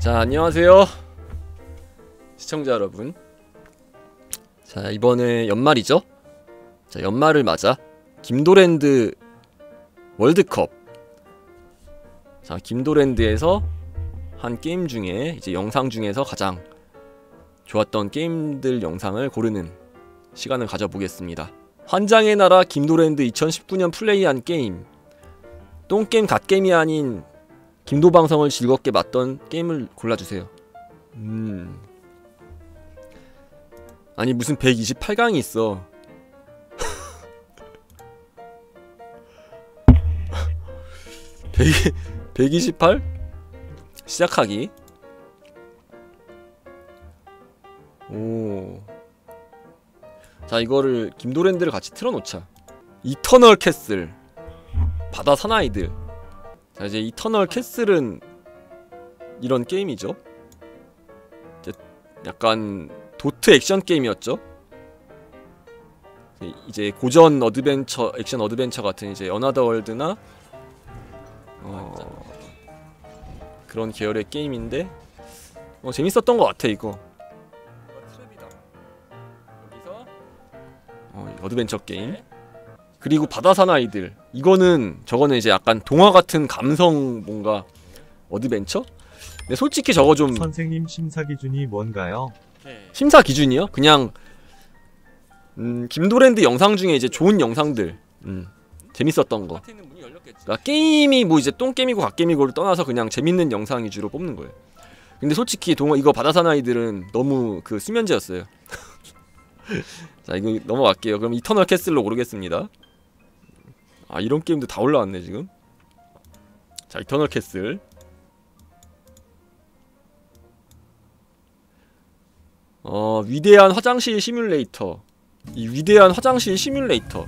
자, 안녕하세요 시청자 여러분. 자, 이번에 연말이죠? 자, 연말을 맞아 김도랜드 월드컵. 자, 김도랜드에서 한 게임 중에 이제 영상 중에서 가장 좋았던 게임들 영상을 고르는 시간을 가져보겠습니다. 환장의 나라 김도랜드 2019년 플레이한 게임. 똥게임 갓게임이 아닌 김도방성을 즐겁게 봤던 게임을 골라주세요. 아니 무슨 128강이 있어. 128? 시작하기. 오. 자, 이거를 김도랜드를 같이 틀어놓자. 이터널 캐슬, 바다 사나이들. 자, 이제 이터널 캐슬은 이런 게임이죠. 약간 도트 액션 게임이었죠. 이제 고전 어드벤처, 액션 어드벤처 같은 이제 어나더 월드나 그런 계열의 게임인데 재밌었던 것 같아 이거. 여기서 어드벤처 게임. 그리고 바다 사나이들. 저거는 이제 약간 동화 같은 감성 뭔가 어드벤처? 근데 솔직히 저거 좀 선생님 심사 기준이 뭔가요? 심사 기준이요? 그냥 김도랜드 영상 중에 이제 좋은 영상들, 재밌었던 거. 그러니까 게임이 뭐 이제 똥게임이고 갓게임이고를 떠나서 그냥 재밌는 영상 위주로 뽑는 거예요. 근데 솔직히 이거 바다 사나이들은 너무 그 수면제였어요. 자, 이거 넘어갈게요. 그럼 이터널 캐슬로 고르겠습니다. 아, 이런 게임도 다 올라왔네 지금. 자, 이터널 캐슬. 위대한 화장실 시뮬레이터. 이 위대한 화장실 시뮬레이터.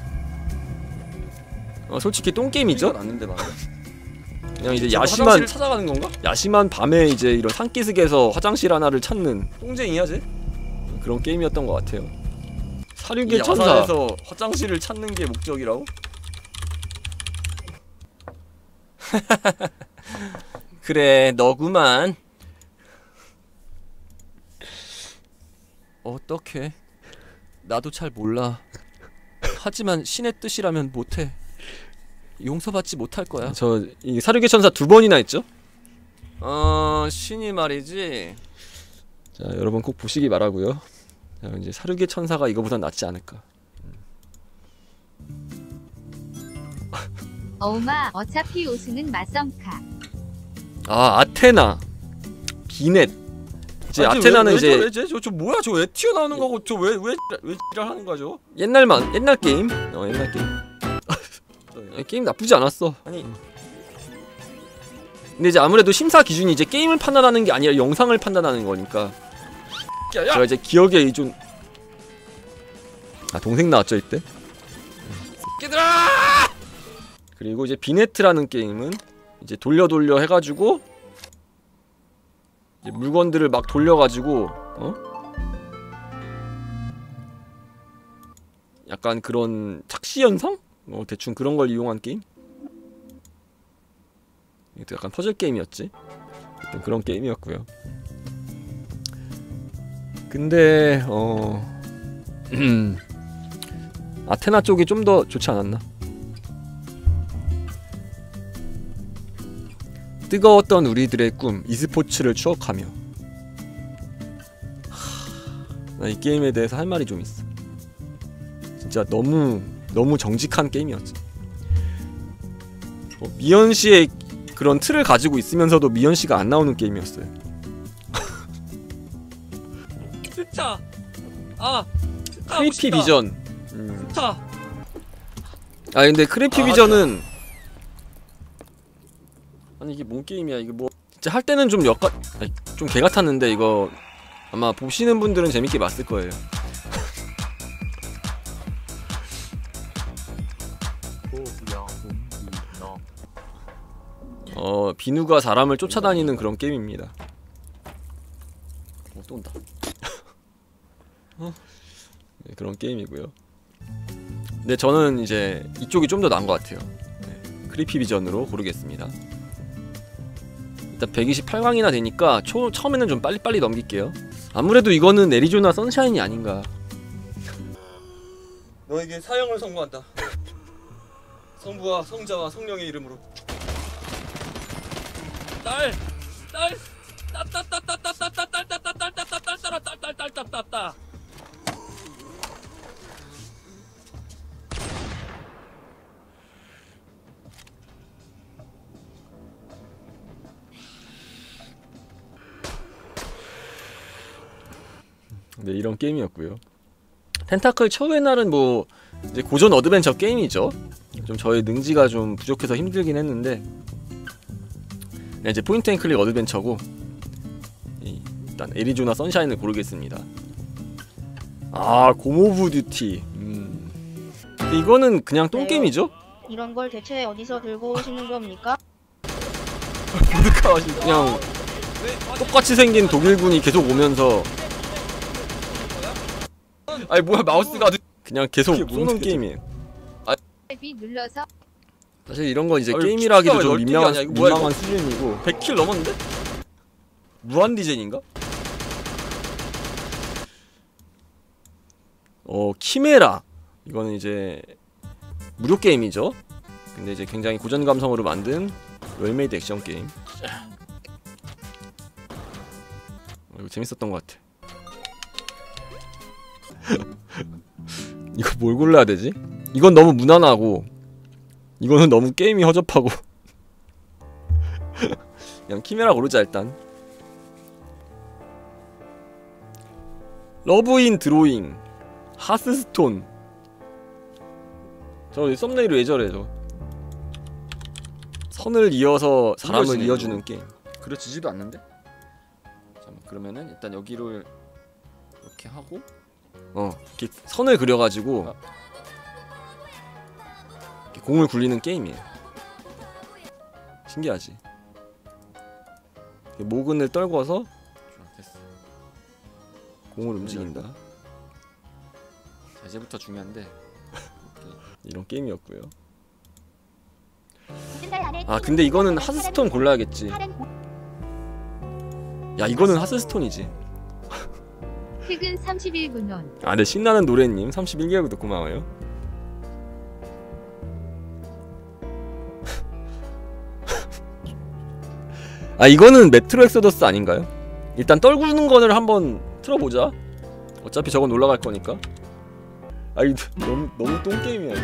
솔직히 똥게임이죠? 그냥 이제 야심한 찾아가는 건가? 야심한 밤에 이제 이런 산기슭에서 화장실 하나를 찾는 똥쟁이야 쟤? 그런 게임이었던 것 같아요. 사륙의 천사에서 화장실을 찾는 게 목적이라고? 그래, 너구만. 어떡해. 나도 잘 몰라. 하지만 신의 뜻이라면 못해. 용서받지 못할 거야. 이 사륙의 천사 2번이나 했죠? 신이 말이지. 자, 여러분 꼭 보시기 바라고요. 자, 이제 사륙의 천사가 이거보단 낫지 않을까. 어우마, 어차피 우승은 맞썸카. 아, 아테나, 비넷. 이제 아테나는 이제 저 뭐야? 저 왜 튀어나오는 거고 저 왜 지랄하는 거죠? 옛날 게임. 옛날 게임. 게임 나쁘지 않았어. 아니. 근데 이제 아무래도 심사 기준이 이제 게임을 판단하는 게 아니라 영상을 판단하는 거니까. 제가 이제 기억에 좀 동생 나왔죠 이때. 끼들아! 그리고 이제 비네트라는 게임은 이제 돌려 해가지고 이제 물건들을 막 돌려가지고 약간 그런 착시 현상? 대충 그런 걸 이용한 게임? 이것도 약간 퍼즐 게임이었지. 그런 게임이었고요. 근데 아테나 쪽이 좀 더 좋지 않았나? 뜨거웠던 우리들의 꿈, e스포츠를 추억하며. 나 이 게임에 대해서 할 말이 좀 있어. 진짜 너무 정직한 게임이었지. 미연씨의 그런 틀을 가지고 있으면서도 미연씨가 안 나오는 게임이었어요. 진짜. 크리피 비전. 진짜. 근데 크리피 비전은 아니 이게 뭔 게임이야. 이게 뭐 진짜 할 때는 좀 좀 개같았는데 이거 아마 보시는 분들은 재밌게 봤을 거예요. 비누가 사람을 쫓아다니는 그런 게임입니다. 또 온다. 네, 그런 게임이고요. 근데 저는 이제 이쪽이 좀 더 나은 것 같아요. 네, 크리피 비전으로 고르겠습니다. 일단 128강이나 되니까 처음에는 좀 빨리빨리 넘길게요. 아무래도 이거는 애리조나 선샤인이 아닌가. 너에게 사형을 선고한다. 성부와 성자와 성령의 이름으로. 딸 네, 이런 게임이었고요. 텐타클 처우의 날은 뭐 이제 고전 어드벤처 게임이죠. 좀 저의 능지가 좀 부족해서 힘들긴 했는데 네, 이제 포인트 앤 클릭 어드벤처고 일단 애리조나 선샤인을 고르겠습니다. 아, 곰 오브 듀티. 이거는 그냥 똥게임이죠? 이런 걸 대체 어디서 들고 오시는 겁니까? 그냥 똑같이 생긴 독일군이 계속 오면서 아니 뭐야 마우스가 그냥 계속 이게 뭔데, 쏘는 게임이에요. 탭이 눌러서 사실 이런 건 이제 아유, 게임이라 하기도 키가 좀 왜 널뛰기 아니야? 이거 뭐야, 민망한 수준이고 100킬 넘었는데? 무한 디젠인가? 키메라. 이거는 이제 무료 게임이죠. 근데 이제 굉장히 고전 감성으로 만든 웰메이드 액션 게임. 이거 재밌었던 것 같아. 이거 뭘 골라야 되지? 이건 너무 무난하고 이거는 너무 게임이 허접하고 그냥 키메라 고르자 일단. 러브인 드로잉, 하스스톤. 저 썸네일이 왜 저래 저. 선을 이어서 사람을 그려지네, 이어주는 이거. 게임. 그려지지도 않는데? 잠깐만, 그러면은 일단 여기를 이렇게 하고 이렇게 선을 그려가지고 이렇게 공을 굴리는 게임이에요. 신기하지? 이렇게 모근을 떨궈서 좋아, 됐어. 공을 움직인다. 자, 이제부터 중요한데 이런 게임이었고요. 아 근데 이거는 하스스톤 골라야겠지. 야, 이거는 하스스톤이지. 퇴근 31분 온. 네, 신나는 노래님 31개월 구독 고마워요. 이거는 메트로 엑소더스 아닌가요? 일단 떨구는 거를 한번 틀어보자. 어차피 저건 올라갈 거니까. 너무 똥게임이야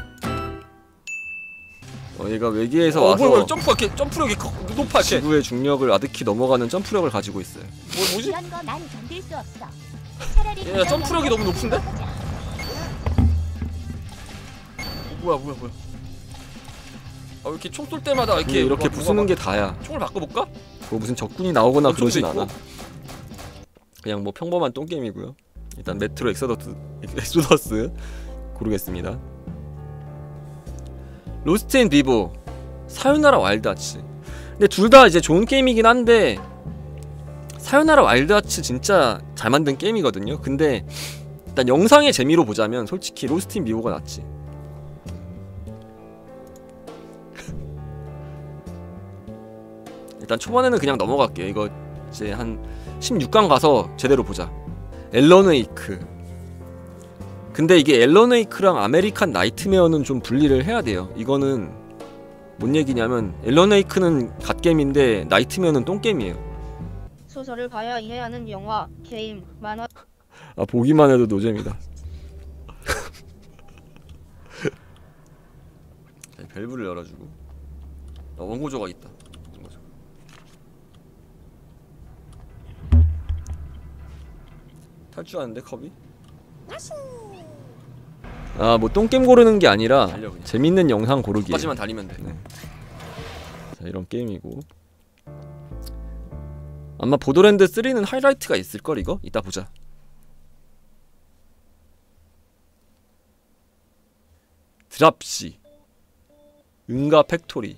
이거. 얘가 외계에서 와서 뭐야 점프력이 높아 쟤. 지구의 중력을 아득히 넘어가는 점프력을 가지고 있어요. 뭐지? 이런 거 난 견딜 수 없어. 야, 점프력이 너무 높은데? 뭐야 왜 이렇게 총 쏠 때마다 이렇게 뭔가 부수는 게 다야. 총을 바꿔볼까? 뭐 무슨 적군이 나오거나 엄청도 그러진 있고? 않아. 그냥 뭐 평범한 똥게임이고요. 일단 메트로 엑소더스 고르겠습니다. 로스트 앤 비보, 사요나라 와일드 아츠. 근데 둘 다 이제 좋은 게임이긴 한데 사요나라 와일드 아츠 진짜 잘 만든 게임이거든요. 근데 일단 영상의 재미로 보자면 솔직히 로스트 앤 비보가 낫지. 일단 초반에는 그냥 넘어갈게요. 이거 이제 한 16강 가서 제대로 보자. 앨런 웨이크. 근데 이게 앨런 웨이크랑 아메리칸 나이트메어는 좀 분리를 해야 돼요. 이거는 뭔 얘기냐면 앨런 웨이크는 갓게임인데 나이트메어는 똥게임이에요. 소설을 봐야 이해하는 영화, 게임, 만화. 보기만 해도 노잼이다. 밸브를 열어주고 원고 조각 있다. 탈주하는데 컵이? 뭐 똥게임 고르는 게 아니라 달려, 그냥. 재밌는 영상 고르기. 까지만 달리면 돼. 네. 자, 이런 게임이고 아마 보더랜드 3는 하이라이트가 있을걸 이거? 이따 보자. 드랍시, 응가 팩토리.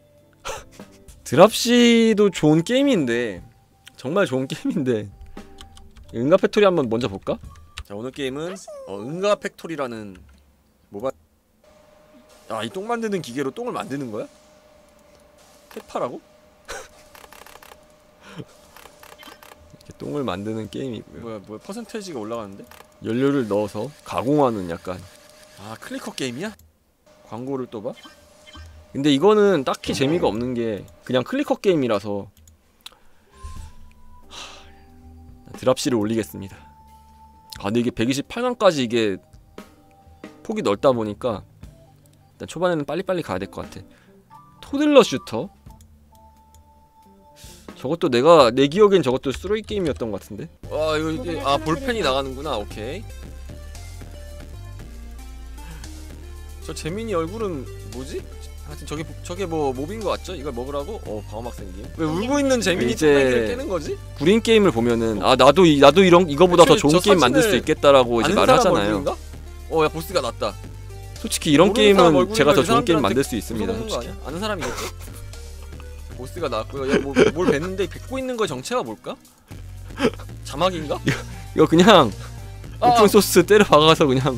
드랍시도 좋은 게임인데 정말 좋은 게임인데 응가 팩토리 한번 먼저 볼까? 자, 오늘 게임은 응가 팩토리라는 모바일. 이 똥 만드는 기계로 똥을 만드는 거야? 페파라고? 이렇게 똥을 만드는 게임이고요. 뭐야 퍼센테이지가 올라가는데? 연료를 넣어서 가공하는 약간 아 클리커 게임이야? 광고를 또 봐? 근데 이거는 딱히 재미가 없는 게 그냥 클리커 게임이라서 드랍시를 올리겠습니다. 아 근데 이게 128강까지 이게 폭이 넓다 보니까 일단 초반에는 빨리빨리 가야 될 것 같아. 토들러 슈터? 저것도 내 기억엔 저것도 스로이 게임이었던 것 같은데? 와 이거 볼펜이 나가는구나. 오케이. 저 재민이 얼굴은 뭐지? 하여튼 저게 뭐 몹인 거 같죠? 이걸 먹으라고? 방어막 생김. 왜 울고 있는 재민이 이제 뚝배기를 깨는 거지? 불인 게임을 보면은 아 나도 이런 이거보다 더 애초에 좋은 저 게임 만들 수 사진을 있겠다라고 이제 아는 말을 사람 하잖아요. 얼굴인가? 야 보스가 났다. 솔직히 이런 모르는 사람 게임은 얼굴이면 제가 더 그 좋은 게임 사람들한테 만들 수 있습니다. 무서워하는 거 솔직히. 아니야? 아는 사람이겠지? 보스가 나왔고요. 야, 뭘 뱉는데 뱉고 있는 거 정체가 뭘까? 자막인가? 이거 그냥 아. 오픈 소스 때려 박아서 그냥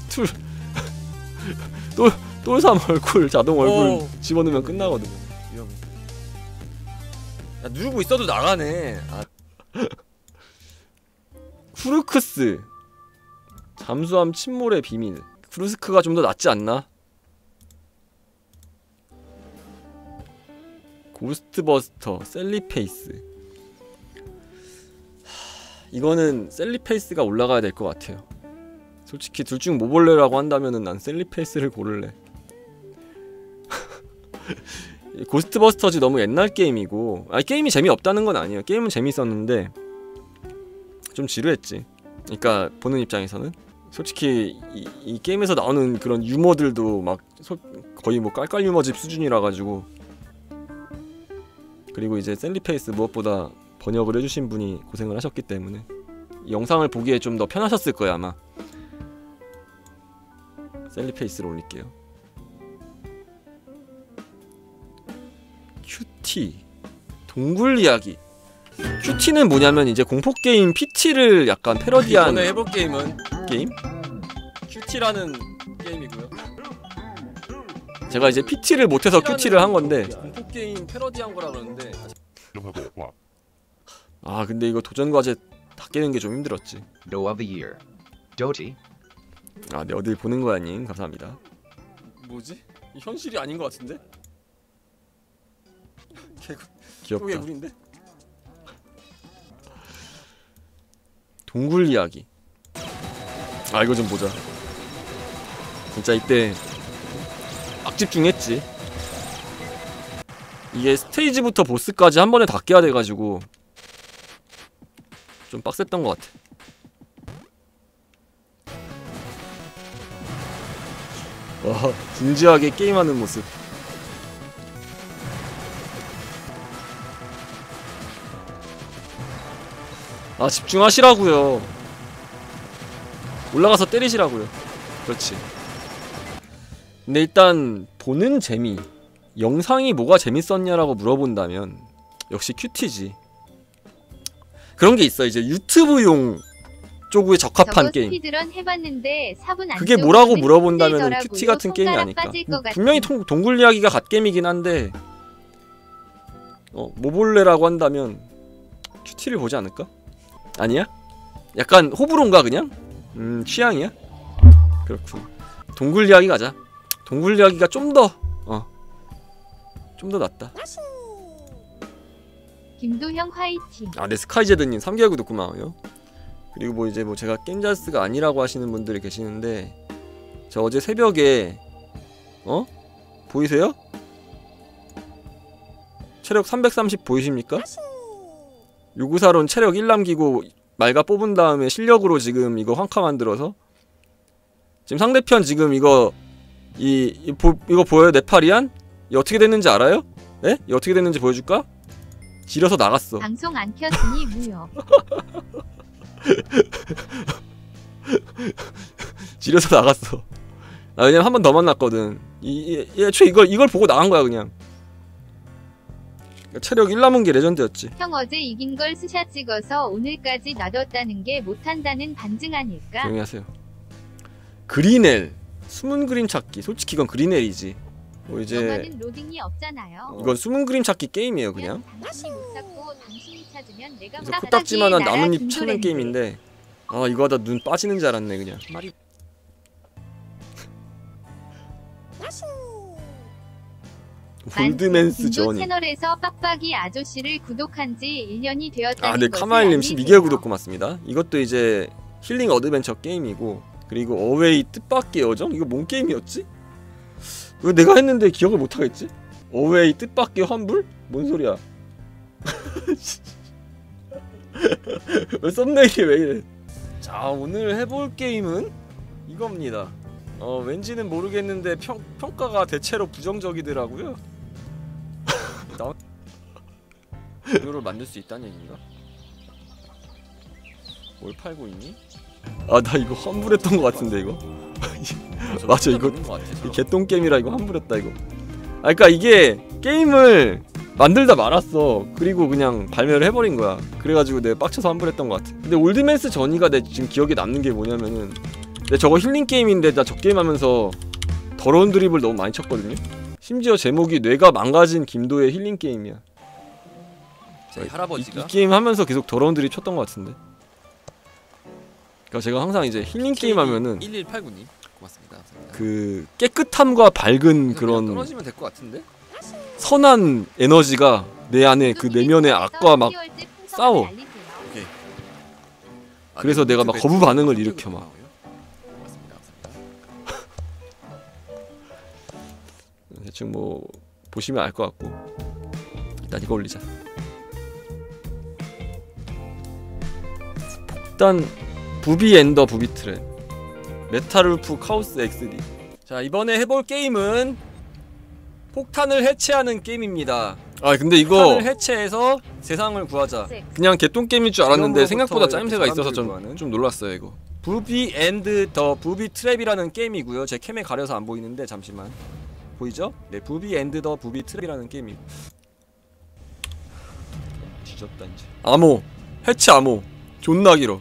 똘삼 얼굴 자동 얼굴 집어넣으면 끝나거든. 위험해. 야 누르고 있어도 나가네. 쿠르크스 잠수함 침몰의 비밀. 쿠르스크가 좀 더 낫지 않나? 고스트버스터 셀리페이스. 이거는 셀리페이스가 올라가야 될 것 같아요. 솔직히 둘 중 뭐 볼래라고 한다면은 난 셀리페이스를 고를래. 고스트버스터즈 너무 옛날 게임이고 게임이 재미없다는 건 아니에요. 게임은 재밌었는데 좀 지루했지. 그러니까 보는 입장에서는 솔직히 이 게임에서 나오는 그런 유머들도 막 거의 뭐 깔깔 유머집 수준이라 가지고. 그리고 이제 셀리페이스 무엇보다 번역을 해주신 분이 고생을 하셨기 때문에 이 영상을 보기에 좀 더 편하셨을 거야 아마. 셀리페이스를 올릴게요. 큐티 동굴 이야기. 큐티는 뭐냐면 이제 공포 게임 PT를 약간 패러디한 이번에 해볼 게임은 게임? 큐티라는 게임이고요. 제가 이제 PT를 못해서 큐티를 한 건데. 공포 게임 패러디한 거라 그러는데. 아 근데 이거 도전 과제 다 깨는 게 좀 힘들었지. No of the year. Doty. 아 네 어딜 보는 거야 님 감사합니다. 뭐지? 이 현실이 아닌 것 같은데? 귀엽다. 왜 우린데? 동굴 이야기. 아 이거 좀 보자. 진짜 이때 악집중했지. 이게 스테이지부터 보스까지 한 번에 다 깨야 돼가지고 좀 빡셌던 것 같아. 와 진지하게 게임하는 모습. 아 집중하시라고요. 올라가서 때리시라고요. 그렇지. 근데 일단 보는 재미, 영상이 뭐가 재밌었냐라고 물어본다면 역시 큐티지. 그런 게 있어. 이제 유튜브용 쪽에 적합한 게임. 스피드런 해봤는데 4분 안 그게 뭐라고 물어본다면 큐티 같은 게임이 아닐까. 분명히 동굴 이야기가 갓게임이긴 한데 뭐 볼래라고 한다면 큐티를 보지 않을까? 아니야? 약간 호불호인가 그냥? 취향이야? 그렇군. 동굴 이야기 가자. 동굴 이야기가 좀 더 낫다. 김도형 화이팅. 아, 네 스카이제드님 3개월 구독 고마워요. 그리고 뭐 이제 뭐 제가 게임자스가 아니라고 하시는 분들이 계시는데 저 어제 새벽에 보이세요? 체력 330 보이십니까? 요구사론 체력 1 남기고 말가 뽑은 다음에 실력으로 지금 이거 황카 만들어서 지금 상대편 지금 이거 이거 보여요? 네파리안? 이 어떻게 됐는지 알아요? 네? 이 어떻게 됐는지 보여줄까? 지려서 나갔어. 방송 안 켰으니 무효. 지려서 나갔어. 나 왜냐면 한 번 더 만났거든. 애초에 이걸 보고 나간 거야 그냥. 체력 1 남은 게 레전드였지. 형 어제 이긴 걸 스샷 찍어서 오늘까지 놔뒀다는 게 못한다는 반증 아닐까? 조용히 하세요. 그린엘 숨은 그림 찾기. 솔직히 이건 그린엘이지. 뭐 이제 영화는 로딩이 없잖아요. 이건 숨은 그림 찾기 게임이에요 그냥. 당신이 못 찾고 당신이 찾으면 내가 그래서 못 코딱지만한 찾기. 나뭇잎 나라 찾는 김도랜드. 게임인데 아 이거 하다 눈 빠지는 줄 알았네 그냥. 말이 골드맨스 김도 전이. 채널에서 빡빡이 아저씨를 구독한 지 1년이 되었다는 아, 네 것을 카마일님 알리세요. 12개월 구독 고맙습니다. 이것도 이제 힐링 어드벤처 게임이고 그리고 어웨이 뜻밖의 여정? 이거 뭔 게임이었지? 왜 내가 했는데 기억을 못 하겠지? 어웨이 뜻밖의 환불? 뭔 소리야? 왜 썸네일이 왜 이래? 자 오늘 해볼 게임은 이겁니다. 왠지는 모르겠는데 평가가 대체로 부정적이더라고요. 이거를 만들 수 있다는 얘기인가? 뭘 팔고 있니? 아 나 이거 환불했던 것 같은데 이거. 맞아 이거 이 개똥 게임이라 이거 환불했다 이거. 아 그러니까 이게 게임을 만들다 말았어. 그리고 그냥 발매를 해버린 거야. 그래가지고 내가 빡쳐서 환불했던 것 같아. 근데 올드맨스 전이가 내 지금 기억에 남는 게 뭐냐면은 내 저거 힐링 게임인데 나 저 게임 하면서 더러운 드립을 너무 많이 쳤거든요. 심지어 제목이 뇌가 망가진 김도의 힐링 게임이야. 저희 할아버지가 이 게임 하면서 계속 더러운 드립 쳤던 것 같은데. 그러니까 제가 항상 이제 힐링 게임 하면은 1189님 고맙습니다. 감사합니다. 그 깨끗함과 밝은 그런 떨어지면 될 것 같은데? 선한 에너지가 내 안에 그 내면의 악과 막 싸워. 오케이. 그래서 내가 막 거부 반응을 일으켜 막. 고맙습니다. 대충 뭐 보시면 알 것 같고 일단 이거 올리자. 폭탄 부비 엔더 부비 트랩 메탈울프 카오스 XD. 자 이번에 해볼 게임은 폭탄을 해체하는 게임입니다. 아 근데 이거 폭탄을 해체해서 세상을 구하자. 그냥 개똥 게임일 줄 알았는데 생각보다 짜임새가 있어서 좀 놀랐어요 이거. 부비 앤드 더 부비 트랩이라는 게임이고요. 제 캠에 가려서 안 보이는데 잠시만. 보이죠? 네, 부비 앤드 더 부비 트랩이라는 게임이고. 뒤졌다 이제. 암호 해체 암호 존나 길어.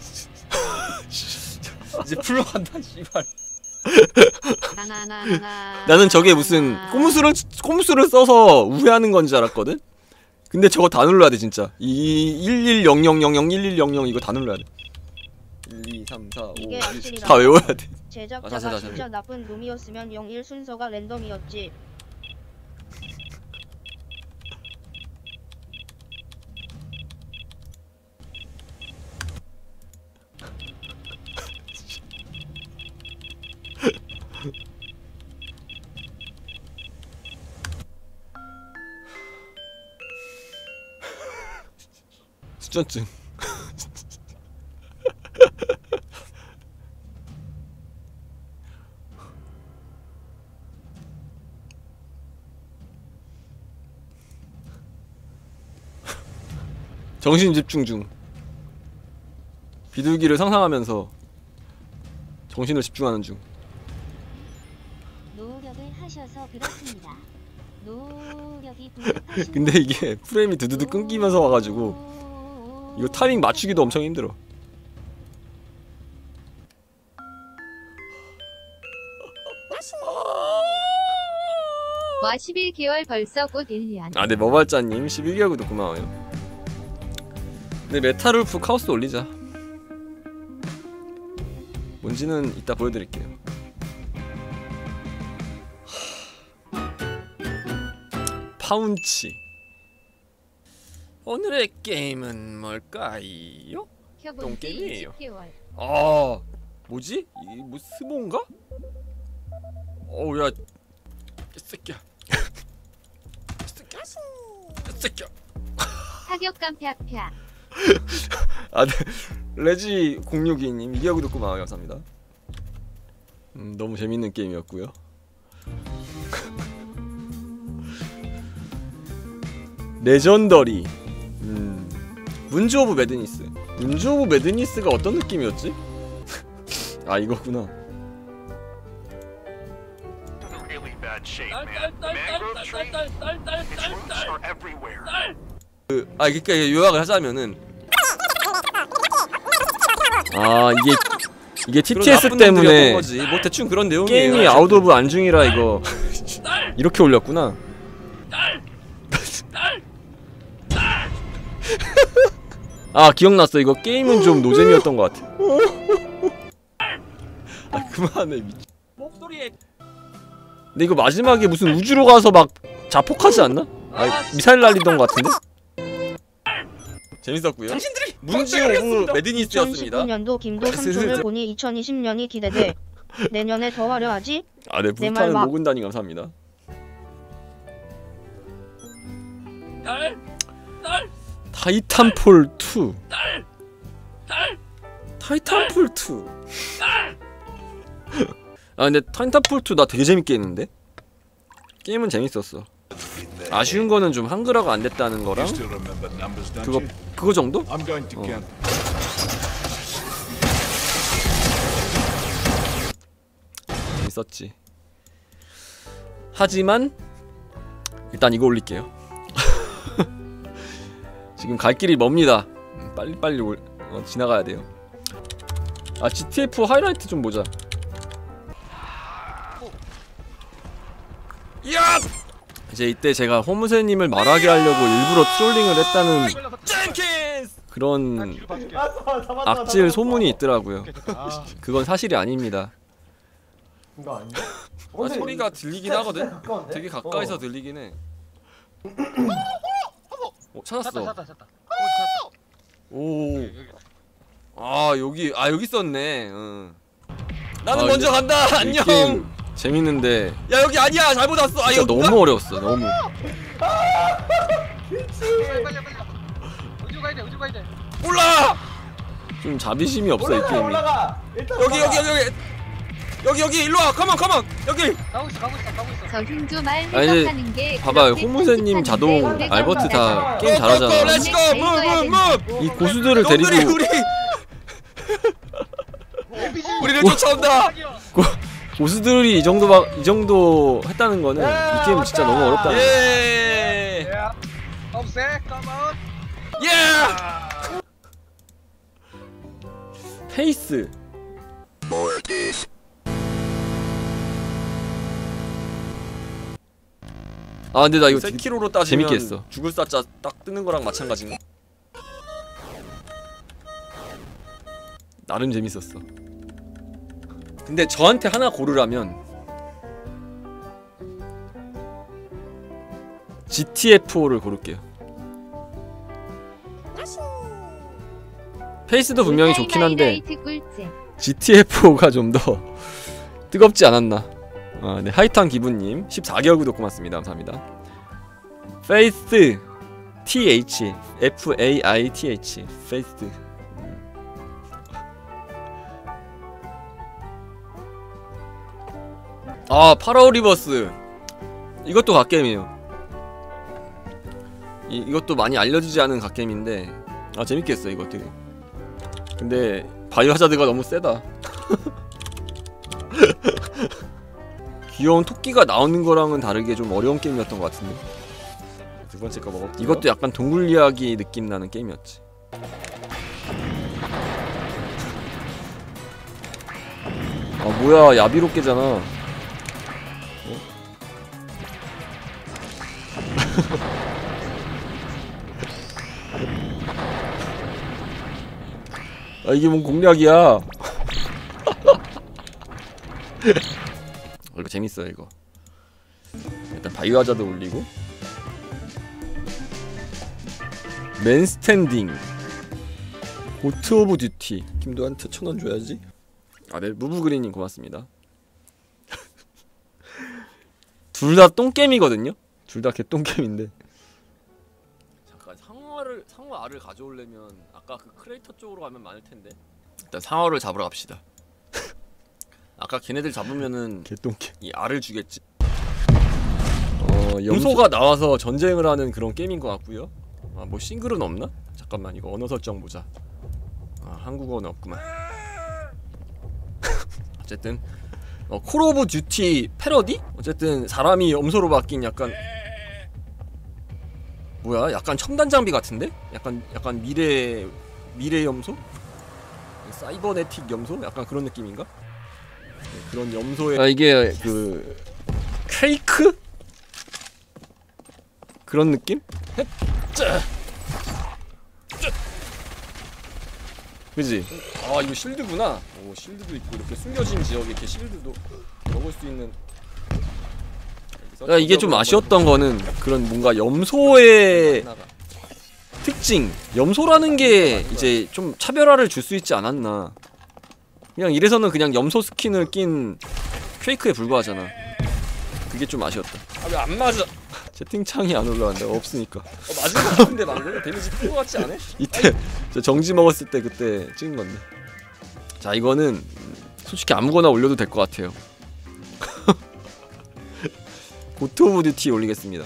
이제 풀러간다 씨발. 나는 저게 무슨 꼼수를 써서 우회하는 건 줄 알았거든. 근데 저거 다 눌러야 돼 진짜. 이 1100001100 이거 다 눌러야 돼. 1, 2, 3, 4, 5, 이게 6, 악질이다. 다 외워야 돼. 제작자가 자자. 진짜 나쁜 놈이었으면 01 순서가 랜덤이었지. 수전증. 정신 집중 중. 비둘기를 상상하면서 정신을 집중하는 중. 노력을 하셔서 그렇습니다. 노력이 부족하신 근데 이게 프레임이 드드드 끊기면서 와가지고 이거 타이밍 맞추기도 엄청 힘들어. 와 11개월 벌써 곧 1년. 아, 네 머발자님 11개월 구독 고마워요. 네 메탈울프 카오스 올리자. 뭔지는 이따 보여드릴게요. 파운치. 오늘의 게임은 뭘까요? 켜본 지 똥게임이에요. 20개월. 아 뭐지? 이게 뭐 스모인가? 어우야 이 새끼야. 이 새끼야. 타격감 펴펴. 아, 네. 레지 062님 2개월 구독 고마워요. 감사합니다. 너무 재밌는 게임이었고요. 레전더리. 문즈 오브 매드니스. 문즈 오브 매드니스가 어떤 느낌이었지? 아 이거구나. 아 그러니까 요약을 하자면은 아 이게 TTS 때문에 거지. 뭐 대충 그런 내용이에요. 게임이 아웃 오브 안중이라 이거 이렇게 올렸구나. 아 기억났어. 이거 게임은 좀 노잼이었던 것 같아. 아 그만해 미친. 목소리에. 근데 이거 마지막에 무슨 우주로 가서 막 자폭하지 않나? 아 미사일 날리던 것 같은데? 재밌었고요. 문지 오브 매드니스였습니다. 2019년도 김도 삼촌을 보니 2020년이 기대돼. 내년에 더 화려하지? 아, 네, 내 불타는 말 막. 모근단이 감사합니다. 타이탄폴 2. 타이탄폴 2. 아 근데 타이탄폴 2 나 되게 재밌게 했는데? 게임은 재밌었어. 아쉬운 거는 좀 한글화가 안 됐다는 거랑 그거 정도? 재밌었지. 하지만 일단 이거 올릴게요. 지금 갈 길이 멉니다. 빨리빨리 지나가야 돼요. 아 GTF 하이라이트 좀 보자. 야! 이제 이때 제가 호무새님을 말하게 하려고 일부러 트롤링을 했다는 그런 악질 소문이 있더라고요. 그건 사실이 아닙니다. 아, 소리가 들리긴 하거든? 되게 가까이서 들리긴 해. 찾았어. 오. 아 여기 있었네. 응. 나는 먼저 간다. 안녕. 게임 재밌는데. 야 여기 아니야. 잘못 왔어. 아 이거 너무 어려웠어. 너무. 몰라. 좀 자비심이 없어 이 게임이. 여기 일로 와. 컴온 여기. 저 흉조 말 아니, 해석하는 게 봐봐요. 그렇게 호무새님, 자동, 편집하는데 알버트 다 게임 고, 잘하잖아. 렛츠고, move. 이 고수들을 데리고 우리를 쫓아온다. 고수들이 이 정도 했다는 거는 이 게임 진짜 너무 어렵다는 거야. 예. 예. 페이스. 아 근데 나 이거 세키로로 따지면 재밌게 했어. 죽을 사자 딱 뜨는 거랑 마찬가지인가? 나름 재밌었어. 근데 저한테 하나 고르라면 GTF4를 고를게요. 페이스도 분명히 좋긴 한데 GTF4가 좀 더 뜨겁지 않았나. 아, 네, 하이탄 기분님 14개월 구독 고맙습니다. 감사합니다. 페이스 TH FAITH 페이스. 아 파라오 리버스 이것도 갓게임이에요. 이것도 많이 알려지지 않은 갓게임인데 아 재밌게 했어 이거 되게. 근데 바이오하자드가 너무 세다. 귀여운 토끼가 나오는 거랑은 다르게 좀 어려운 게임이었던 것 같은데. 두 번째 거 먹었고요. 이것도 약간 동굴 이야기 느낌 나는 게임이었지. 아 뭐야 야비롭게잖아. 어? 아 이게 뭔 공략이야. 이거 재밌어요 이거. 일단 바이오하자드 올리고 맨스탠딩 고트 오브 듀티 김도한테 1000원 줘야지. 아 네 무브그린님 고맙습니다. 둘 다 똥게임이거든요? 둘 다 개똥게임인데 잠깐 상어알을 가져오려면 아까 그 크레이터 쪽으로 가면 많을텐데 일단 상어를 잡으러 갑시다. 아까 걔네들 잡으면은 개똥게 이 알을 주겠지. 염소가 나와서 전쟁을 하는 그런 게임인 것 같고요. 아 뭐 싱글은 없나? 잠깐만 이거 언어 설정 보자. 아 한국어는 없구만. 어쨌든 콜 오브 듀티 패러디? 어쨌든 사람이 염소로 바뀐 약간 뭐야? 약간 첨단 장비 같은데? 약간 미래 염소? 사이버네틱 염소? 약간 그런 느낌인가? 그런 염소의 아 이게 그 케이크? 그런 느낌? 그지? 아 이거 실드구나. 오 실드도 있고 이렇게 숨겨진 지역에 이렇게 실드도 먹을 수 있는. 그러니까 이게 좀 아쉬웠던 거는 그런 뭔가 염소의 특징, 염소라는 게 이제 좀 차별화를 줄 수 있지 않았나. 그냥 이래서는 그냥 염소 스킨을 낀 퀘이크에 불과하잖아. 그게 좀 아쉬웠다. 아 왜 안 맞아? 채팅창이 안 올라간다. 없으니까. 맞은 거 같은데 방금 데미지 큰 거 같지 않아? 이때 저 정지 먹었을 때 그때 찍은 건데. 자 이거는 솔직히 아무거나 올려도 될 것 같아요. 고트 오브 듀티 올리겠습니다.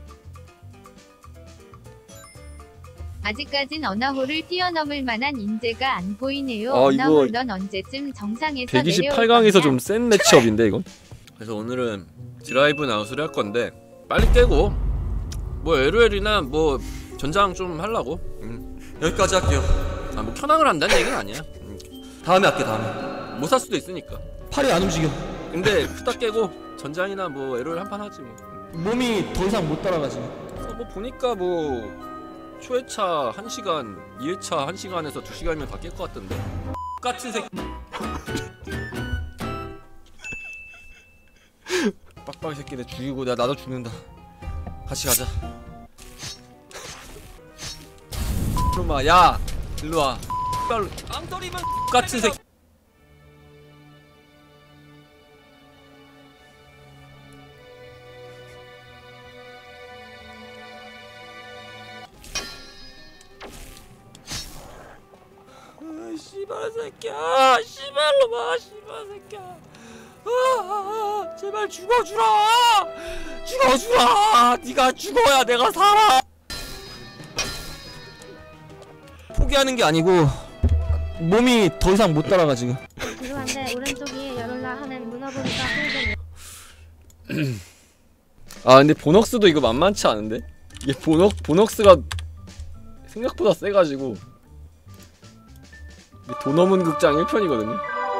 아직까진 어나홀을 뛰어넘을 만한 인재가 안 보이네요. 아, 이거 어나홀 넌 언제쯤 정상에서 128강에서 좀 센 매치업인데 이건. 그래서 오늘은 드라이브 나웃을 할 건데 빨리 깨고 뭐 LOL이나 뭐 전장 좀 하려고. 여기까지 할게요. 아 뭐 켜낭을 한다는 얘기는 아니야. 다음에 할게 다음에. 못 살 수도 있으니까. 팔이 안 움직여. 근데 후딱 깨고 전장이나 뭐 LOL 한 판 하지 뭐. 몸이 더 이상 못 따라가지. 그래서 뭐 보니까 뭐 초회차 1시간, 2회차 1시간에서 2시간이면 다 깰 것 같던데. 같은 새끼. 빡빡이 새끼들 죽이고 나도 죽는다. 같이 가자. 그놈아, 야, 일로 와. 앙터리만 같은 새끼. 씨발 새끼야, 씨발로마, 씨발 새끼야. 제발 죽어주라, 죽어주라. 네가 죽어야 내가 살아. 포기하는 게 아니고 몸이 더 이상 못 따라가 지금. 그러한데 오른쪽 위에 열올라 하는 문어 보니까 꿀잼. 아 근데 보넉스도 이거 만만치 않은데? 이게 보넉스가 생각보다 세가지고 돈 넘은 극장 1편이거든요?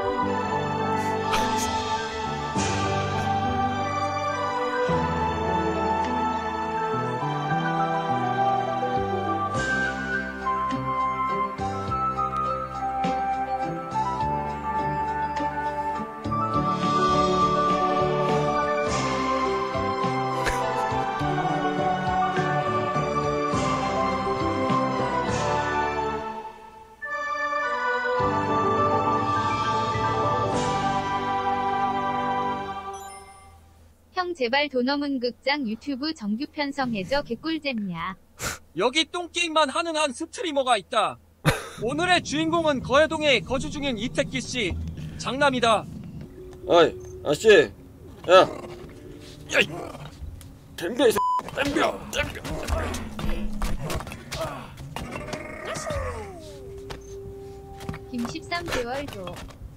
형 제발 돈 넘은 극장 유튜브 정규 편성해줘. 개꿀잼이야. 여기 똥게임만 하는 한 스트리머가 있다. 오늘의 주인공은 거해동에 거주 중인 이태키씨. 장남이다. 어이 아저씨, 야 덤벼 이 새끼. 덤벼. 김 13개월 도.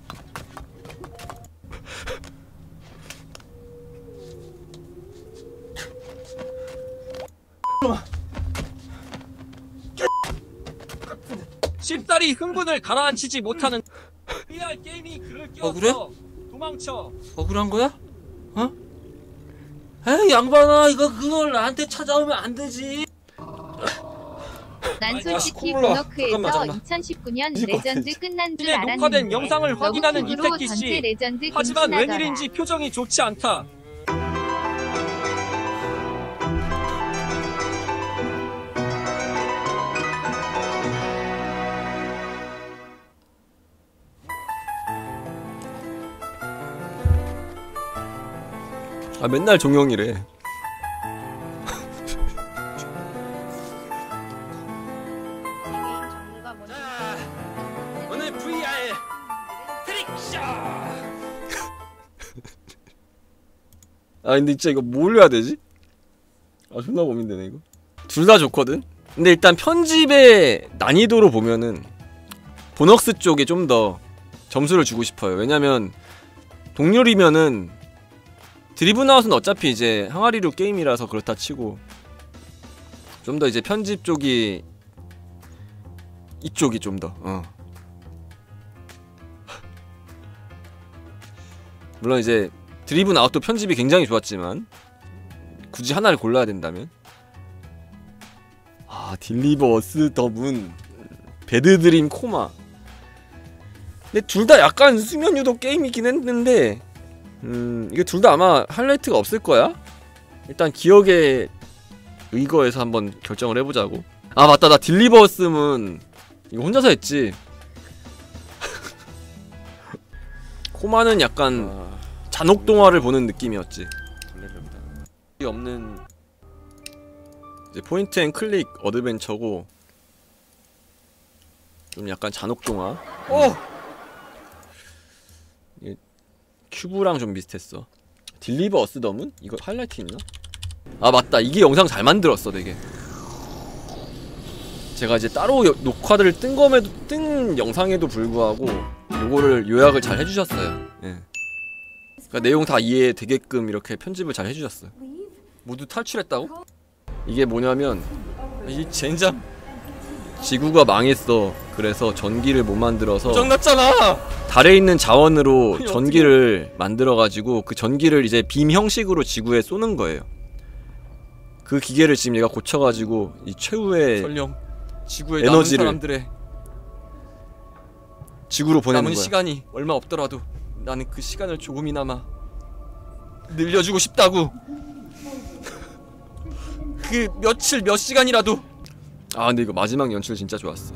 쉽사리 흥분을 가라앉히지 못하는 VR 게임이 그를 끼워서 그래? 도망쳐. 억울한 거야? 어? 에이 양반아, 이거 그걸 나한테 찾아오면 안 되지. 난 솔직히 콧물 나. 보너크에서 잠깐만. 2019년 이거 레전드 끝난 줄 이제 알았는데 녹화된 영상을 확인하는 너무 이태키 씨. 전체 레전드 하지만 김신하더라. 웬일인지 표정이 좋지 않다. 아 맨날 종영이래. 정리가 먼저. 오늘 VR 트릭샷. 아 근데 진짜 이거 뭘 해야 되지? 아 존나 고민되네 이거. 둘 다 좋거든? 근데 일단 편집의 난이도로 보면은 보넉스 쪽에 좀 더 점수를 주고 싶어요. 왜냐면 동률이면은 드리븐아웃은 어차피 이제 항아리류 게임이라서 그렇다 치고 좀 더 이제 편집 쪽이 이쪽이 좀 더 물론 이제 드리븐아웃도 편집이 굉장히 좋았지만 굳이 하나를 골라야 된다면 딜리버 어스 더 문, 배드드림 코마. 근데 둘 다 약간 수면 유도 게임이긴 했는데 이게 둘 다 아마 하이라이트가 없을 거야. 일단 기억에 의거해서 한번 결정을 해보자고. 아 맞다, 나 딜리버 어스 문 이거 혼자서 했지. 코마는 약간 잔혹 동화를 보는 느낌이었지. 없는 이제 포인트 앤 클릭 어드벤처고 좀 약간 잔혹 동화. 이게 큐브랑 좀 비슷했어. 딜리버 어스 더 문? 이거 하이라이트 있나? 아 맞다, 이게 영상 잘 만들었어 되게. 제가 이제 따로 녹화를 뜬 영상에도 불구하고 요거를 요약을 잘 해주셨어요. 예. 그러니까 내용 다 이해되게끔 이렇게 편집을 잘 해주셨어요. 모두 탈출했다고? 이게 뭐냐면 이 젠장 지구가 망했어. 그래서 전기를 못 만들어서 정났잖아. 달에 있는 자원으로 전기를 만들어가지고 그 전기를 이제 빔 형식으로 지구에 쏘는 거예요. 그 기계를 지금 얘가 고쳐가지고 이 최후의 설령 지구에 에너지를 남은 사람들의 지구로 보내는 남은 거야. 시간이 얼마 없더라도 나는 그 시간을 조금이나마 늘려주고 싶다고. 그 며칠 몇 시간이라도. 아 근데 이거 마지막 연출 진짜 좋았어.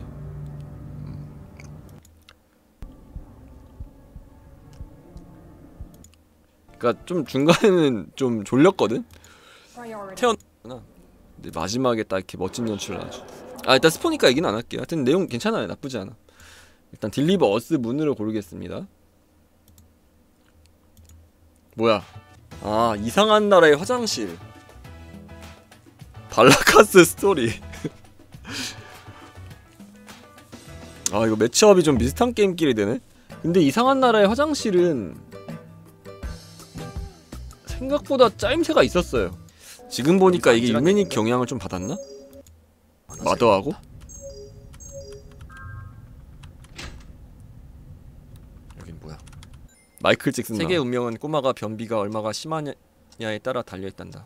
그니까 좀 중간에는 좀 졸렸거든? 태어났구나. 근데 마지막에 딱 이렇게 멋진 연출을 아주. 아 일단 스포니까 얘기는 안 할게요. 하여튼 내용 괜찮아요. 나쁘지 않아. 일단 딜리버 어스 문으로 고르겠습니다. 뭐야? 아 이상한 나라의 화장실. 발라카스 스토리. 아 이거 매치업이 좀 비슷한 게임끼리 되네. 근데 이상한 나라의 화장실은 생각보다 짜임새가 있었어요. 지금 보니까 이게 유메닉 영향을 좀 받았나? 마더하고? 여긴 뭐야? 마이클 잭슨. 세계 운명은 꼬마가 변비가 얼마가 심하냐에 따라 달려있단다.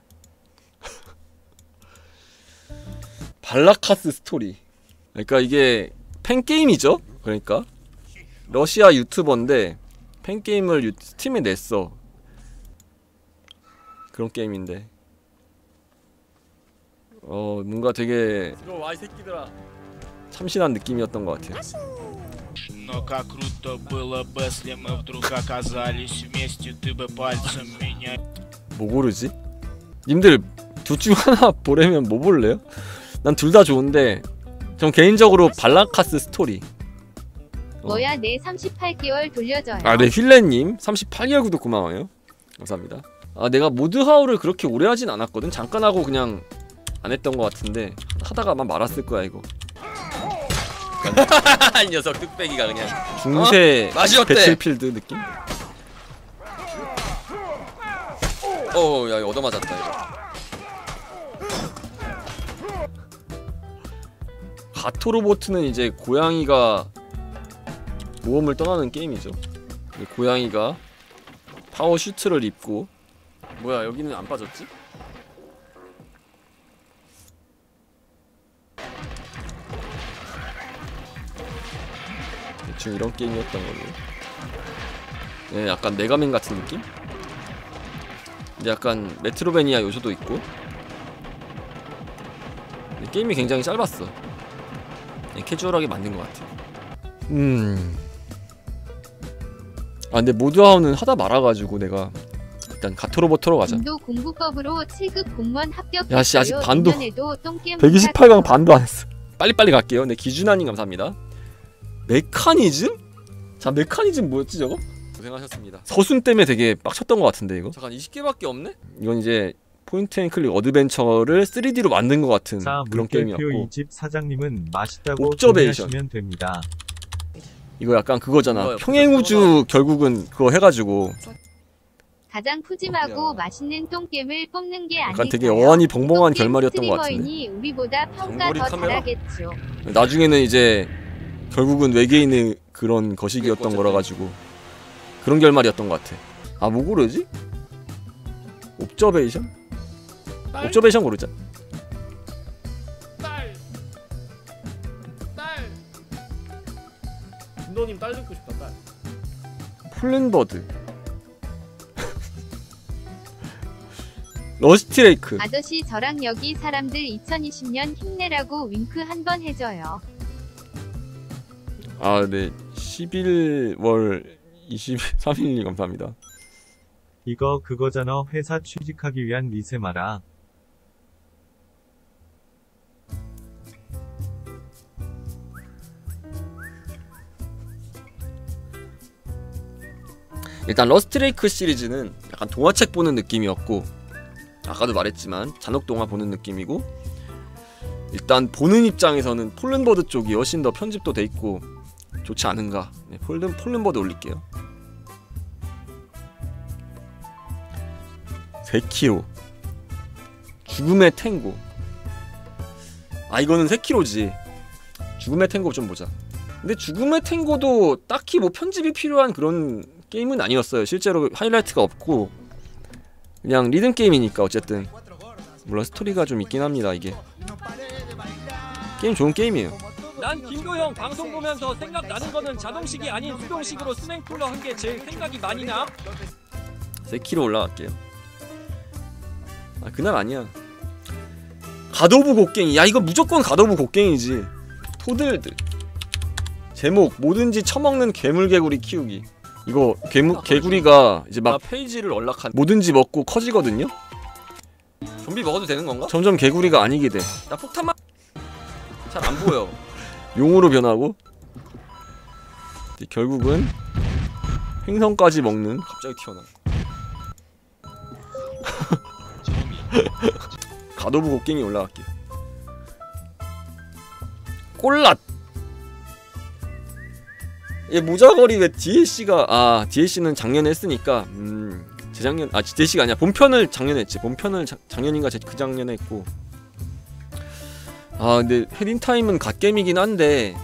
발라카스 스토리. 그러니까 이게 팬게임이죠? 그러니까 러시아 유튜버인데 팬게임을 스팀에 냈어. 그런 게임인데 뭔가 되게 들어와 이 새끼들아 참신한 느낌이었던 것 같아요. Но как круто было бы, если мы вдруг оказались вместе, ты бы пальцем меня. 뭐 고르지? 님들 둘 중 하나 보려면 뭐 볼래요? 난 둘 다 좋은데 전 개인적으로 발라카스 스토리. 뭐야 내 38개월 돌려줘요. 아 네 휠레님 38개월 구독 고마워요. 감사합니다. 아 내가 모드하우를 그렇게 오래 하진 않았거든. 잠깐 하고 그냥 안 했던 것 같은데 하다가 아마 말았을 거야 이거. 이 녀석 뚝배기가 그냥 중세 맛이 어때? 배틀필드 느낌? 야 이거 얻어맞았다 이거. 가토로보트는 이제 고양이가 모험을 떠나는 게임이죠. 고양이가 파워 슈트를 입고. 뭐야 여기는 안 빠졌지? 대충 이런 게임이었던 걸로. 네, 약간 메가맨 같은 느낌? 근데 약간 메트로베니아 요소도 있고. 게임이 굉장히 짧았어. 캐주얼하게 만든 것 같아. 아 근데 모드하우는 하다 말아가지고 내가 일단 가토로버터로 가자. 인도 공부법으로 7급 공무원 합격. 야씨 아직 반도 128강 128강 반도 안 했어. 빨리빨리 갈게요. 네 기준아님 감사합니다. 메커니즘? 자 메커니즘 뭐였지 저거? 고생하셨습니다. 서순 때문에 되게 빡쳤던 것 같은데 이거? 잠깐 20개밖에 없네? 이건 이제 포인트 앤 클릭 어드벤처를 3D로 만든 것 같은 자, 그런 물결표 게임이었고. 이집 사장님은 맛있다고 옵저베이션. 소개하시면 됩니다. 이거 약간 그거잖아. 이거요. 평행우주 결국은 그거 해가지고 가장 푸짐하고 야. 맛있는 똥겜을 뽑는 게 아닐까요? 약간 되게 어안이 벙벙한 똥겜 결말이었던 것 같은데. 스트리머이니 우리보다 평가 장거리 더 카메라? 잘하겠죠. 나중에는 이제 결국은 외계인의 그런 거시기였던 거라 가지고 그런 결말이었던 것 같아. 아 뭐 고르지? 옵저베이션? 옵저베이션 고르자. 준호님 딸 듣고 싶다 딸. 폴른버드. 러스트레이크. 아저씨 저랑 여기 사람들 2020년 힘내라고 윙크 한번 해줘요. 아, 네. 11월 23일 감사합니다. 이거 그거잖아. 회사 취직하기 위한 리세마라. 일단 러스트레이크 시리즈는 약간 동화책 보는 느낌이었고, 아까도 말했지만 잔혹 동화 보는 느낌이고, 일단 보는 입장에서는 폴른버드 쪽이 훨씬 더 편집도 돼 있고 좋지 않은가. 네, 폴른버드 올릴게요. 세키로 죽음의 탱고. 아, 이거는 세키로지. 죽음의 탱고 좀 보자. 근데 죽음의 탱고도 딱히 뭐 편집이 필요한 그런 게임은 아니었어요. 실제로 하이라이트가 없고 그냥 리듬 게임이니까. 어쨌든 물론 스토리가 좀 있긴 합니다. 이게 게임 좋은 게임이에요. 난 김도형 방송 보면서 생각나는 거는 자동식이 아닌 수동식으로 스냉쿨러 한 게 제일 생각이 많이 나. 세키로 올라갈게요. 아, 그날 아니야. 갓오브 곡괭이. 야, 이거 무조건 갓오브 곡괭이지. 토들들. 제목 뭐든지 처먹는 괴물개구리 키우기. 이거 개구리가 이제 막 페이지를 언락한 뭐든지 먹고 커지거든요. 좀비 먹어도 되는 건가? 점점 개구리가 아니게 돼. 나 폭탄만 잘 안 보여. 용으로 변하고 결국은 행성까지 먹는. 갑자기 튀어나. 갓오브 곡괭이 올라갈게요. 꼴랏. 얘 모자거리 왜 DLC가 DLC는 작년에 했으니까 재작년 DLC가 아니야. 본편을 작년에 했지. 본편을 작년인가 그 작년에 했고. 근데 헤딩타임은 갓겜이긴 한데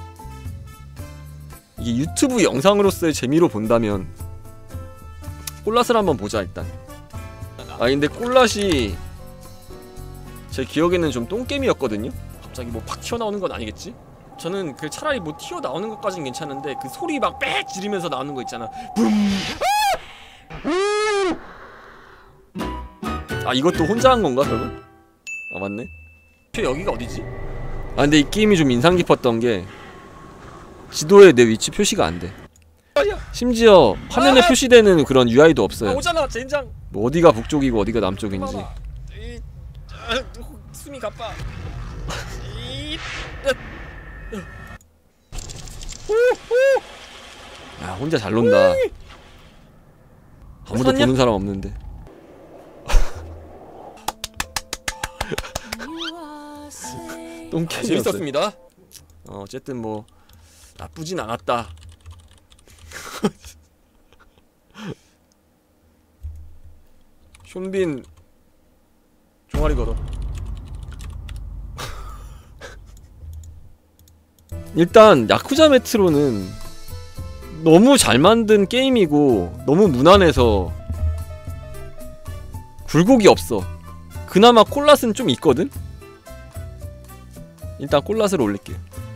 이게 유튜브 영상으로서의 재미로 본다면 꼴랏을 한번 보자 일단. 근데 꼴랏이 제 기억에는 좀 똥겜이었거든요. 갑자기 뭐 팍 튀어나오는 건 아니겠지? 저는 그 차라리 뭐 튀어나오는 것까진 괜찮은데 그 소리 막 빽 지르면서 나오는 거 있잖아. 붐! 이것도 혼자 한 건가 그러면? 맞네. 여기가 어디지? 근데 이 게임이 좀 인상 깊었던 게 지도에 내 위치 표시가 안 돼. 심지어 화면에 표시되는 그런 UI도 없어요. 오잖아 젠장. 뭐 어디가 북쪽이고 어디가 남쪽인지. 숨이 가빠. 야, 혼자 잘 논다. 아무도 보는 사람 없는데. 똥캔이었어요. 재밌었습니다. 어쨌든 뭐 나쁘진 않았다. 숀빈 종아리 걸어. 일단 야쿠자 메트로는 너무 잘 만든 게임이고 너무 무난해서 굴곡이 없어. 그나마 콜랏은 좀 있거든? 일단 콜랏을 올릴게요.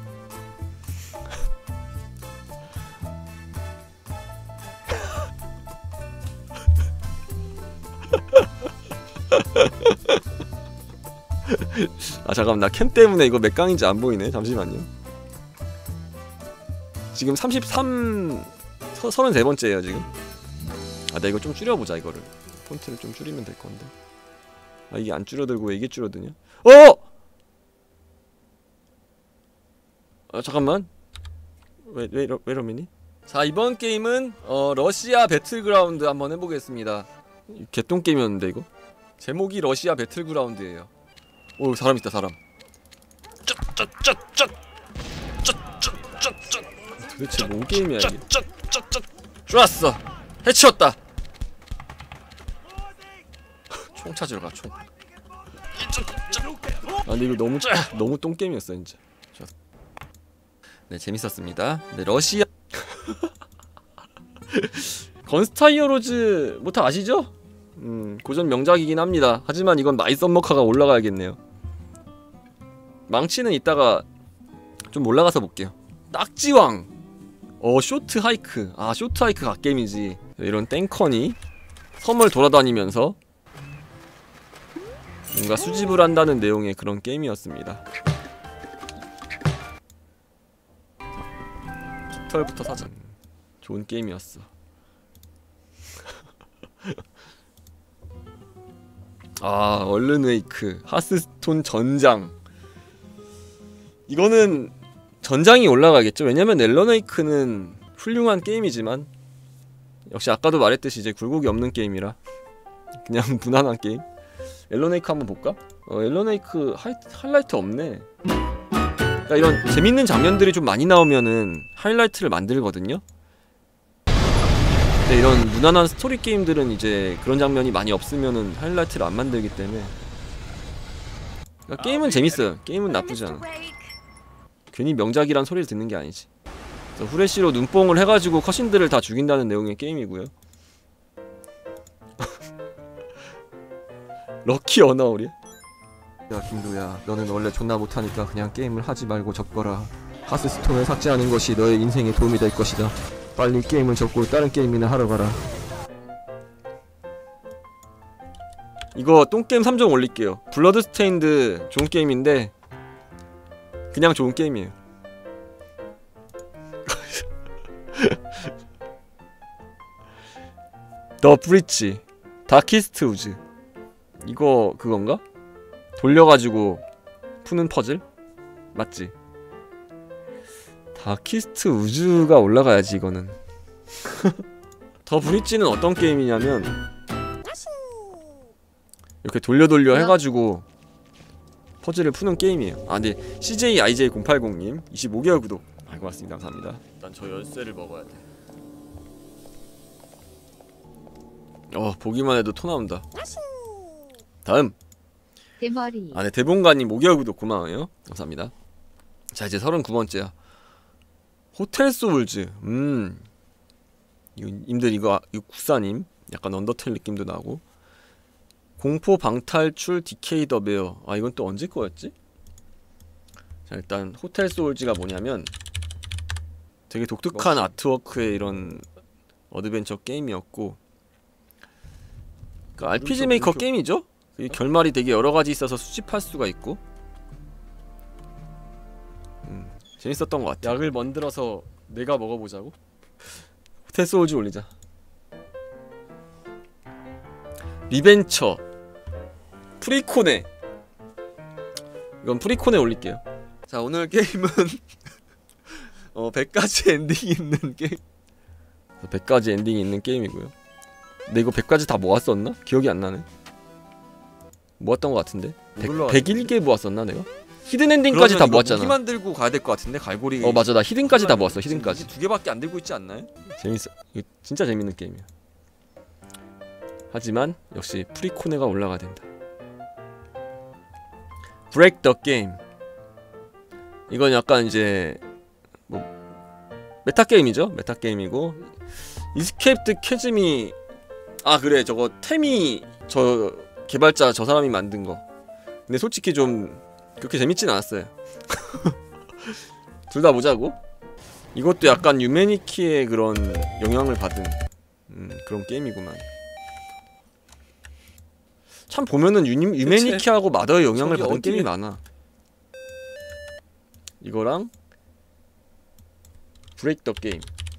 잠깐만, 나 캠 때문에 이거 몇 강인지 안 보이네. 잠시만요. 지금 33번째예요 지금. 나 이거 좀 줄여보자. 이거를 폰트를 좀 줄이면 될 건데. 이게 안 줄어들고 왜 이게 줄어드냐? 잠깐만. 왜 이러미니? 자, 이번 게임은 러시아 배틀그라운드 한번 해보겠습니다. 개똥 게임이었는데 이거. 제목이 러시아 배틀그라운드예요. 오, 사람 있다. 사람. 도대체 뭔 게임이야 이게. 좋았어. 해치웠다. 총 찾으러 가. 총. 근데 이거 너무 똥 게임이었어 진짜. 네, 재밌었습니다. 네, 러시아 건스타 히어로즈 뭐 다 아시죠? 고전 명작이긴 합니다. 하지만 이건 마이 썸머카가 올라가야겠네요. 망치는 이따가 좀 올라가서 볼게요. 딱지왕. 쇼트 하이크. 아, 쇼트 하이크 갓게임이지. 이런 땡커니 섬을 돌아다니면서 뭔가 수집을 한다는 내용의 그런 게임이었습니다. 깃털부터 사자. 좋은 게임이었어. 아, 얼른웨이크, 하스스톤 전장. 이거는 전장이 올라가겠죠. 왜냐면 앨런웨이크는 훌륭한 게임이지만 역시 아까도 말했듯이 이제 굴곡이 없는 게임이라 그냥 무난한 게임. 앨런웨이크 한번 볼까? 앨런웨이크 하이라이트 없네. 그러니까 이런 재밌는 장면들이 좀 많이 나오면은 하이라이트를 만들거든요. 근데 이런 무난한 스토리 게임들은 이제 그런 장면이 많이 없으면은 하이라이트를 안 만들기 때문에. 그러니까 게임은 재밌어요. 게임은 나쁘지 않아. 괜히 명작이란 소리를 듣는 게 아니지. 후레쉬로 눈뽕을 해가지고 컷신들을 다 죽인다는 내용의 게임이고요. 럭키 어나우리? 야 김도야, 너는 원래 존나 못하니까 그냥 게임을 하지 말고 접거라. 하스스톤을 삭제하는 것이 너의 인생에 도움이 될 것이다. 빨리 게임을 접고 다른 게임이나 하러 가라. 이거 똥게임 3종 올릴게요. 블러드스테인드 좋은 게임인데 그냥 좋은 게임이에요. 더 브리치, 다키스트 우즈. 이거 그건가? 돌려가지고 푸는 퍼즐? 맞지? 다키스트 우즈가 올라가야지 이거는. 더 브리치는 어떤 게임이냐면 이렇게 돌려 해가지고 퍼즐을 푸는 게임이에요. 아, 네. CJIJ080님 25개월 구독. 아, 고맙습니다. 감사합니다. 일단 저 열쇠를 먹어야 돼. 보기만 해도 토 나온다. 다음. 대머리. 아, 네. 대본가님 5개월 구독 고마워요. 감사합니다. 자, 이제 39번째야. 호텔 소울즈. 님들 이거 국사님. 약간 언더텔 느낌도 나고. 공포 방탈출 디케이 더 베어. 아, 이건 또 언제 거였지? 자, 일단 호텔 소울즈가 뭐냐면 되게 독특한 아트워크의 이런 어드벤처 게임이었고, 그러니까 RPG 메이커 게임이죠? 결말이 되게 여러가지 있어서 수집할 수가 있고 재밌었던 것 같아. 약을 만들어서 내가 먹어보자고? 호텔 소울즈 올리자. 리벤처, 프리코네. 이건 프리코네 올릴게요. 자, 오늘 게임은 100가지 엔딩이 있는 게임. 100가지 엔딩이 있는 게임이고요. 근데 이거 100가지 다 모았었나? 기억이 안 나네. 모았던 것 같은데? 101개 모았었나 내가? 히든 엔딩까지 다 모았잖아. 무기 만들고 가야 될 것 같은데? 갈고리. 맞아, 나 히든까지 다 모았어. 히든까지. 2개밖에 안 들고 있지 않나요? 재밌어. 이거 진짜 재밌는 게임이야. 하지만 역시 프리코네가 올라가야 된다. 브레이크 더 게임. 이건 약간 이제 뭐 메타 게임이죠. 메타 게임이고, 이스케이프드 캐즈미. 아, 그래, 저거 템이 저 개발자 저 사람이 만든 거. 근데 솔직히 좀 그렇게 재밌진 않았어요. 둘 다 보자고. 이것도 약간 유메니키의 그런 영향을 받은 그런 게임이구만. 참 보면은 유메니키하고 마더의 영향을 받은 게임이 많아. 이거랑 브레이크 더 게임.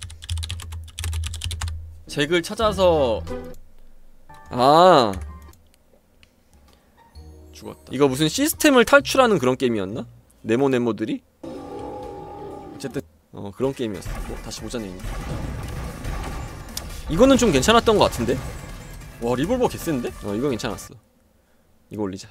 잭을 찾아서. 아, 죽었다. 이거 무슨 시스템을 탈출하는 그런 게임이었나? 네모네모들이? 어쨌든 그런 게임이었어. 다시 보자네. 이거는 좀 괜찮았던 것 같은데? 와, 리볼버 개센데? 이거 괜찮았어. 이거 올리자.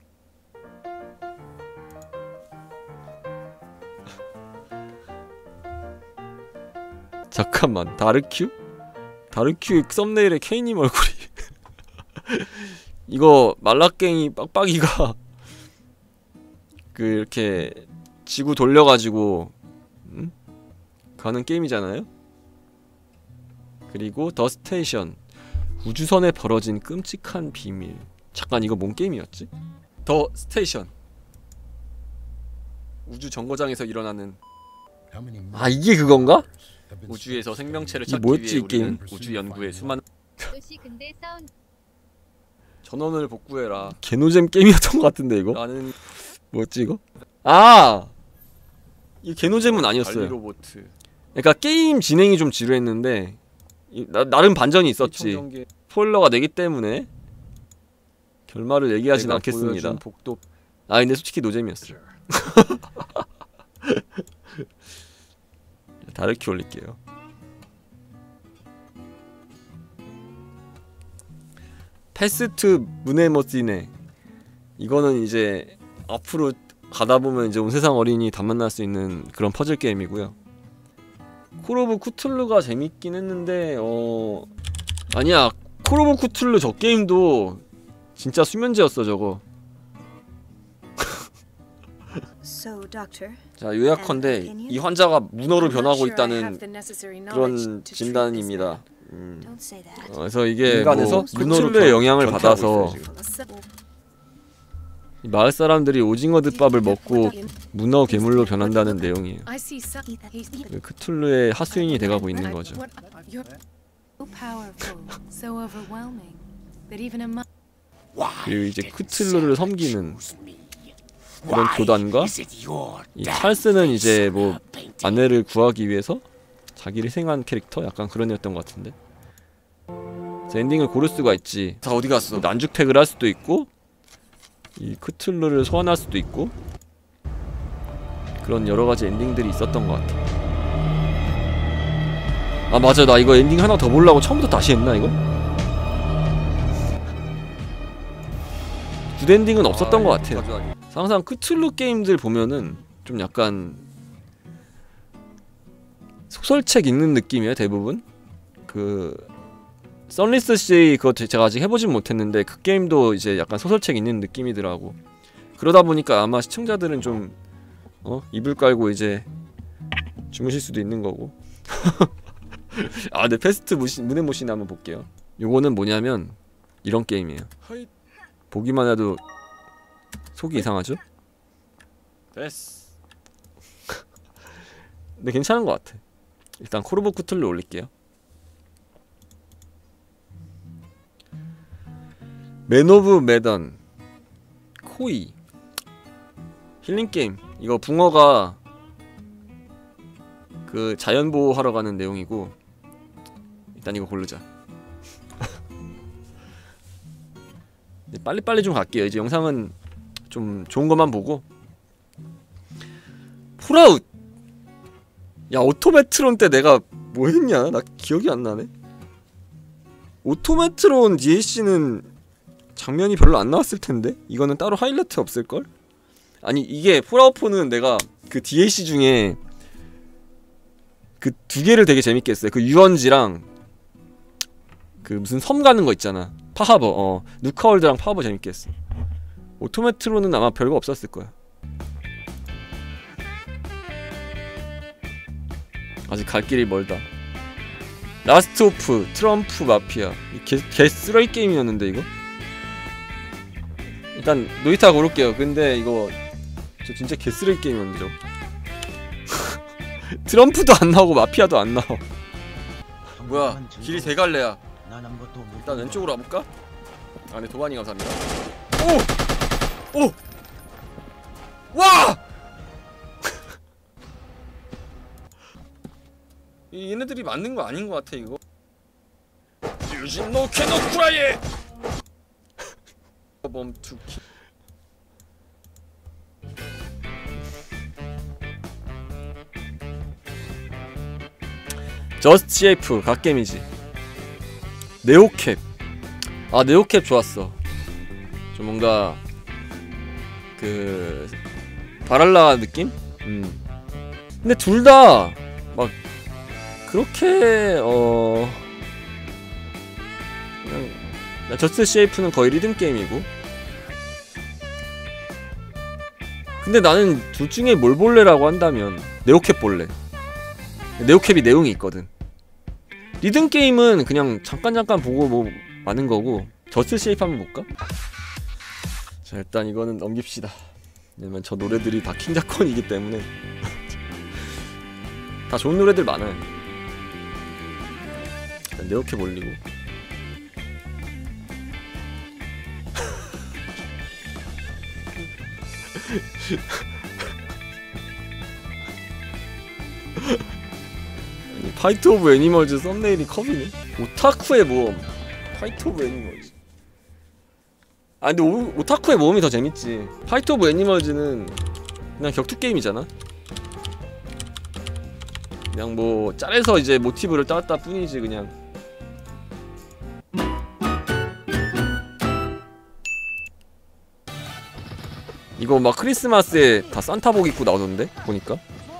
잠깐만, 다르큐? 다르큐 썸네일에 케이님 얼굴이 이거 말라깽이 빡빡이가 그 이렇게 지구 돌려가지고 가는 게임이잖아요? 그리고 더 스테이션, 우주선에 벌어진 끔찍한 비밀. 잠깐, 이거 뭔 게임이었지? 더 스테이션, 우주 정거장에서 일어나는. 아, 이게 그건가? 우주에서 생명체를 이 찾기 뭐였지, 위해 이 게임? 우리는 우주 연구에 수많은 아저씨 근데 사운 전원을 복구해라 개노잼 게임이었던 것 같은데 이거? 라는 뭐였지 이거? 아! 이 개노잼은 아니었어요. 관리 로봇 그러니까 게임 진행이 좀 지루했는데 나름 반전이 있었지. 스포일러가 되기 때문에 결말을 얘기하진 내가 않겠습니다. 보여준 복도 아 근데 솔직히 노잼이었어. 다르키 올릴게요. 패스트 무네머시네. 이거는 이제 앞으로 가다 보면 이제 온 세상 어린이 다 만날 수 있는 그런 퍼즐 게임이고요. 콜 오브 쿠툴루가 재밌긴 했는데 아니야, 콜 오브 쿠툴루 저 게임도 진짜 수면제였어 저거. 자, 요약컨대 이 환자가 문어로 변하고 있다는 그런 진단입니다. 그래서 이게 인간에서 뭐 쿠툴루의 영향을 받아서 이 마을 사람들이 오징어 덮밥을 먹고 문어 괴물로 변한다는 내용이에요. 그 크툴루의 하수인이 돼가고 있는 거죠. 그리고 이제 크툴루를 섬기는 그런 교단과 이 찰스는 이제 뭐 아내를 구하기 위해서 자기를 희생한 캐릭터? 약간 그런 애였던 것 같은데. 그래서 엔딩을 고를 수가 있지. 다 어디 갔어? 난죽택을 할 수도 있고 이 크툴루를 소환할 수도 있고 그런 여러가지 엔딩들이 있었던 것 같아. 아 맞아, 나 이거 엔딩 하나 더 보려고 처음부터 다시 했나 이거? 굿엔딩은 없었던 것 같아요. 항상 크툴루 게임들 보면은 좀 약간 소설책 읽는 느낌이에요 대부분. 그 썬리스 씨 그거 제가 아직 해보진 못했는데 그 게임도 이제 약간 소설책 읽는 느낌이더라고. 그러다 보니까 아마 시청자들은 좀 이불 깔고 이제 주무실 수도 있는 거고. 아, 네, 패스트 무네모시네 한번 볼게요. 요거는 뭐냐면 이런 게임이에요. 보기만 해도 속이 이상하죠? 됐어. 근데 괜찮은 것 같아. 일단 콜 오브 쿠툴루 올릴게요. 맨 오브 메던 코이 힐링 게임. 이거 붕어가 그 자연 보호하러 가는 내용이고 일단 이거 고르자. 빨리빨리 좀 갈게요. 이제 영상은 좀 좋은 것만 보고. 폴아웃! 야, 오토메트론 때 내가 뭐 했냐? 나 기억이 안 나네. 오토메트론 DLC는 장면이 별로 안 나왔을 텐데? 이거는 따로 하이라이트 없을걸? 아니, 이게 폴아웃4는 내가 그 DLC 중에 그 두 개를 되게 재밌게 했어요. 그 유원지랑 그 무슨 섬 가는 거 있잖아. 파하버, 누카월드랑 파하버 재밌게 했어. 오토메트로는 아마 별거 없었을 거야. 아직 갈 길이 멀다. 라스트 오프, 트럼프 마피아. 개 쓰레기 게임이었는데 이거? 일단 노이타 고를게요. 근데 이거 저 진짜 개 쓰레기 게임이었는데 저거. 트럼프도 안 나오고 마피아도 안 나와. 뭐야, 길이 대갈래야. 일단 왼쪽으로 와볼까? 아, 네, 도반이 감사합니다. 오! 오! 와! 얘네들이 맞는 거 아닌 거 같아 이거. 유진노 캐노 쿠라이! 범투키. 저스트 CF 갓게임이지. 네오캡. 아, 네오캡 좋았어. 좀 뭔가 그 바랄라 느낌? 근데 둘 다 막 그렇게 그냥 저스트 CF는 거의 리듬 게임이고. 근데 나는 둘 중에 뭘 볼래라고 한다면 네오캡 볼래. 네오캡이 내용이 있거든. 리듬 게임은 그냥 잠깐 보고 뭐 마는 거고. 저스트 CF 한번 볼까? 자, 일단 이거는 넘깁시다. 왜냐면 저 노래들이 다 킹작권이기 때문에. 다 좋은 노래들 많아요. 일단 네오캡 올리고. 아니, 파이트 오브 애니멀즈 썸네일이 컵이네. 오타쿠의 모험. 파이트 오브 애니멀즈. 아 근데 오타쿠의 모험이 더 재밌지. 파이트 오브 애니멀즈는 그냥 격투 게임이잖아. 그냥 뭐 짤에서 이제 모티브를 따왔다 뿐이지 그냥. 이거 막 크리스마스에 다 산타복 입고 나오던데 보니까.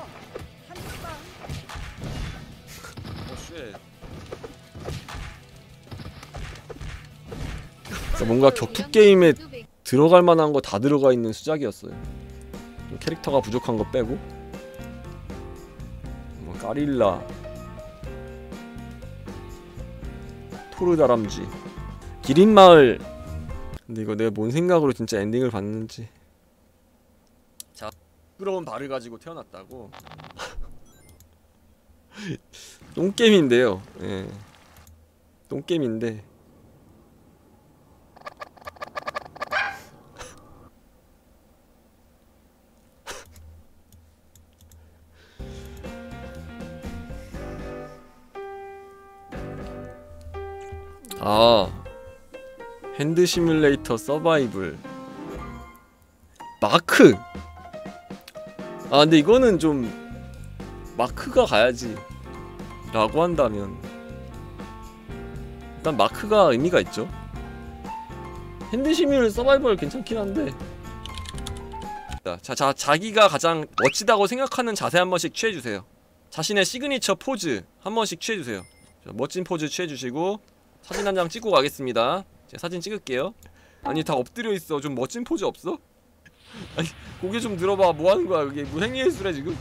그래서 뭔가 격투 게임에 들어갈 만한 거 다 들어가 있는 수작이었어요. 캐릭터가 부족한 거 빼고. 뭐 까릴라, 토르다람쥐, 기린마을. 근데 이거 내가 뭔 생각으로 진짜 엔딩을 봤는지. 자, 부끄러운 발을 가지고 태어났다고. 똥게임인데요. 예. 똥게임인데 아, 핸드 시뮬레이터 서바이벌 마크. 아 근데 이거는 좀 마크가 가야지 라고 한다면 일단 마크가 의미가 있죠. 핸드 시뮬 서바이벌 괜찮긴 한데. 자기가 가장 멋지다고 생각하는 자세 한 번씩 취해주세요. 자신의 시그니처 포즈 한 번씩 취해주세요. 자, 멋진 포즈 취해주시고 사진 한 장 찍고 가겠습니다. 제가 사진 찍을게요. 아니 다 엎드려 있어. 좀 멋진 포즈 없어? 아니 고개 좀 들어봐. 뭐 하는 거야? 이게 뭐 행위예술해 지금?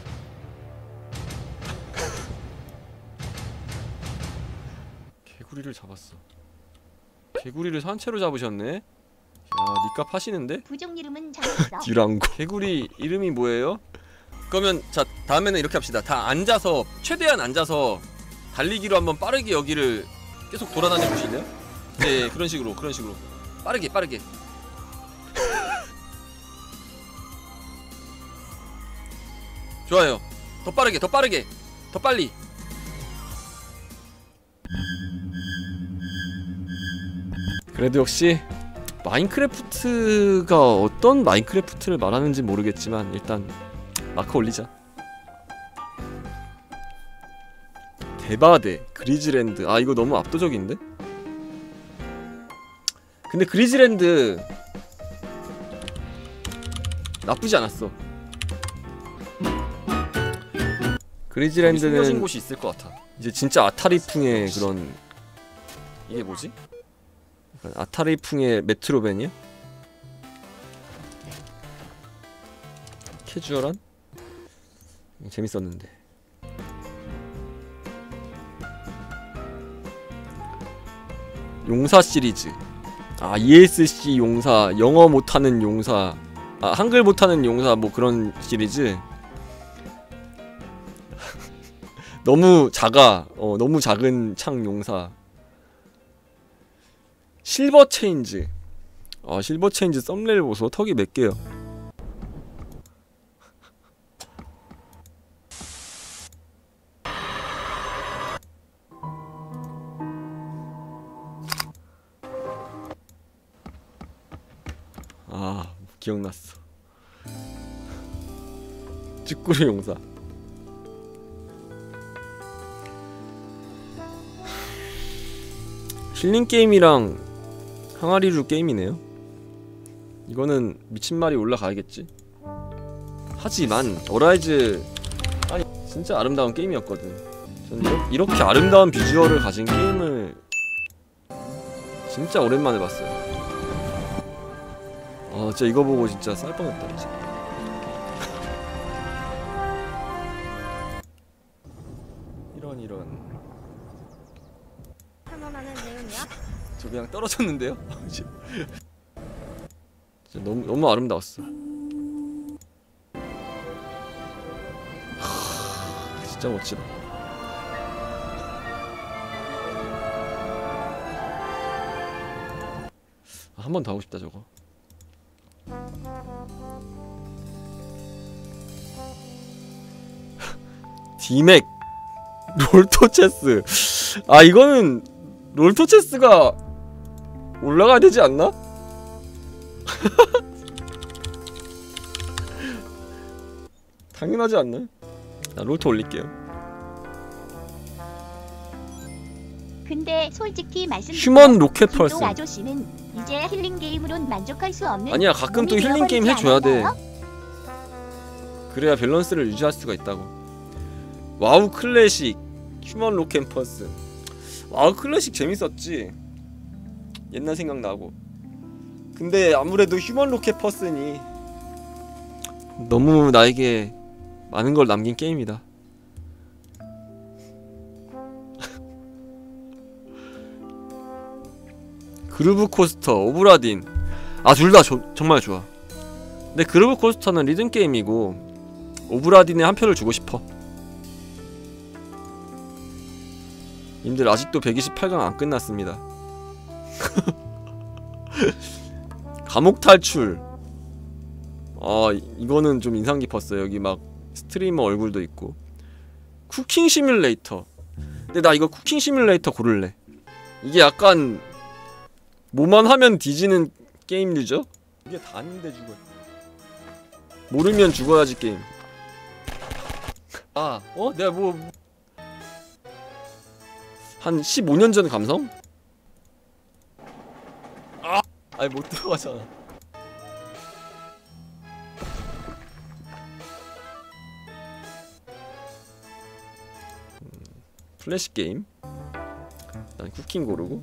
개구리를 잡았어. 개구리를 산채로 잡으셨네. 야, 니값 하시는데? 부종 이름은 잘했어. 듀랑고. 개구리 이름이 뭐예요? 그러면 자 다음에는 이렇게 합시다. 다 앉아서 최대한 앉아서 달리기로 한번 빠르게 여기를 계속 돌아다녀 보실래요? 네, 그런 식으로 빠르게 좋아요. 더 빠르게 더 빨리. 그래도 역시 마인크래프트가 어떤 마인크래프트를 말하는지 모르겠지만 일단 마크 올리자. 대바대, 그리즈랜드. 아 이거 너무 압도적인데? 근데 그리즈랜드 나쁘지 않았어. 그리즈랜드는 숨겨진 곳이 있을 것 같아. 이제 진짜 아타리풍의 그런 이게 뭐지? 아타리풍의 메트로벤이야? 캐주얼한? 재밌었는데. 용사 시리즈. 아 ESC 용사, 영어 못하는 용사, 아 한글 못하는 용사 뭐 그런 시리즈. 너무 작아. 너무 작은 창 용사. 실버 체인지. 아 실버 체인지 썸네일 보소. 턱이 몇 개요? 아 기억났어. 찌꾸리 용사. 힐링 게임이랑 항아리류 게임이네요. 이거는 미친 말이 올라가야겠지. 하지만 어라이즈 아니 진짜 아름다운 게임이었거든. 전 이렇게 아름다운 비주얼을 가진 게임을 진짜 오랜만에 봤어요. 아 진짜 이거 보고 진짜 쌀 뻔했다 진짜. 이런 탐험하는 내용이야? 저 그냥 떨어졌는데요? 진짜 너무 아름다웠어. 진짜 멋지다. 한 번 더 하고 싶다 저거. 디맥 롤토 체스. 아 이거는 롤토 체스가 올라가야 되지 않나? 당연하지 않나? 나 롤토 올릴게요. 근데 솔직히 말씀 휴먼 로켓 펄슨. 아저씨는 이제 힐링 게임으로는 만족할 수 없는 아니야 가끔 또 몸이 힐링 게임 되어버리지 해줘야 돼. 않았나요? 그래야 밸런스를 유지할 수가 있다고. 와우 클래식 휴먼 로켓 펄슨. 와우 클래식 재밌었지. 옛날 생각나고. 근데 아무래도 휴먼 로켓 펄슨이 너무 나에게 많은 걸 남긴 게임이다. 그루브 코스터, 오브라딘. 아 둘 다 정말 좋아. 근데 그루브 코스터는 리듬 게임이고 오브라딘에 한 표를 주고 싶어. 님들 아직도 128강 안 끝났습니다. 감옥 탈출. 아 이거는 좀 인상 깊었어요. 여기 막 스트리머 얼굴도 있고. 쿠킹 시뮬레이터. 근데 나 이거 쿠킹 시뮬레이터 고를래. 이게 약간 뭐만 하면 뒤지는 게임류죠? 이게 다 아닌데 죽어. 모르면 죽어야지 게임. 아, 내가 뭐 한 15년 전 감성? 아니 못 들어가잖아. 플래시 게임. 난 쿠킹 고르고.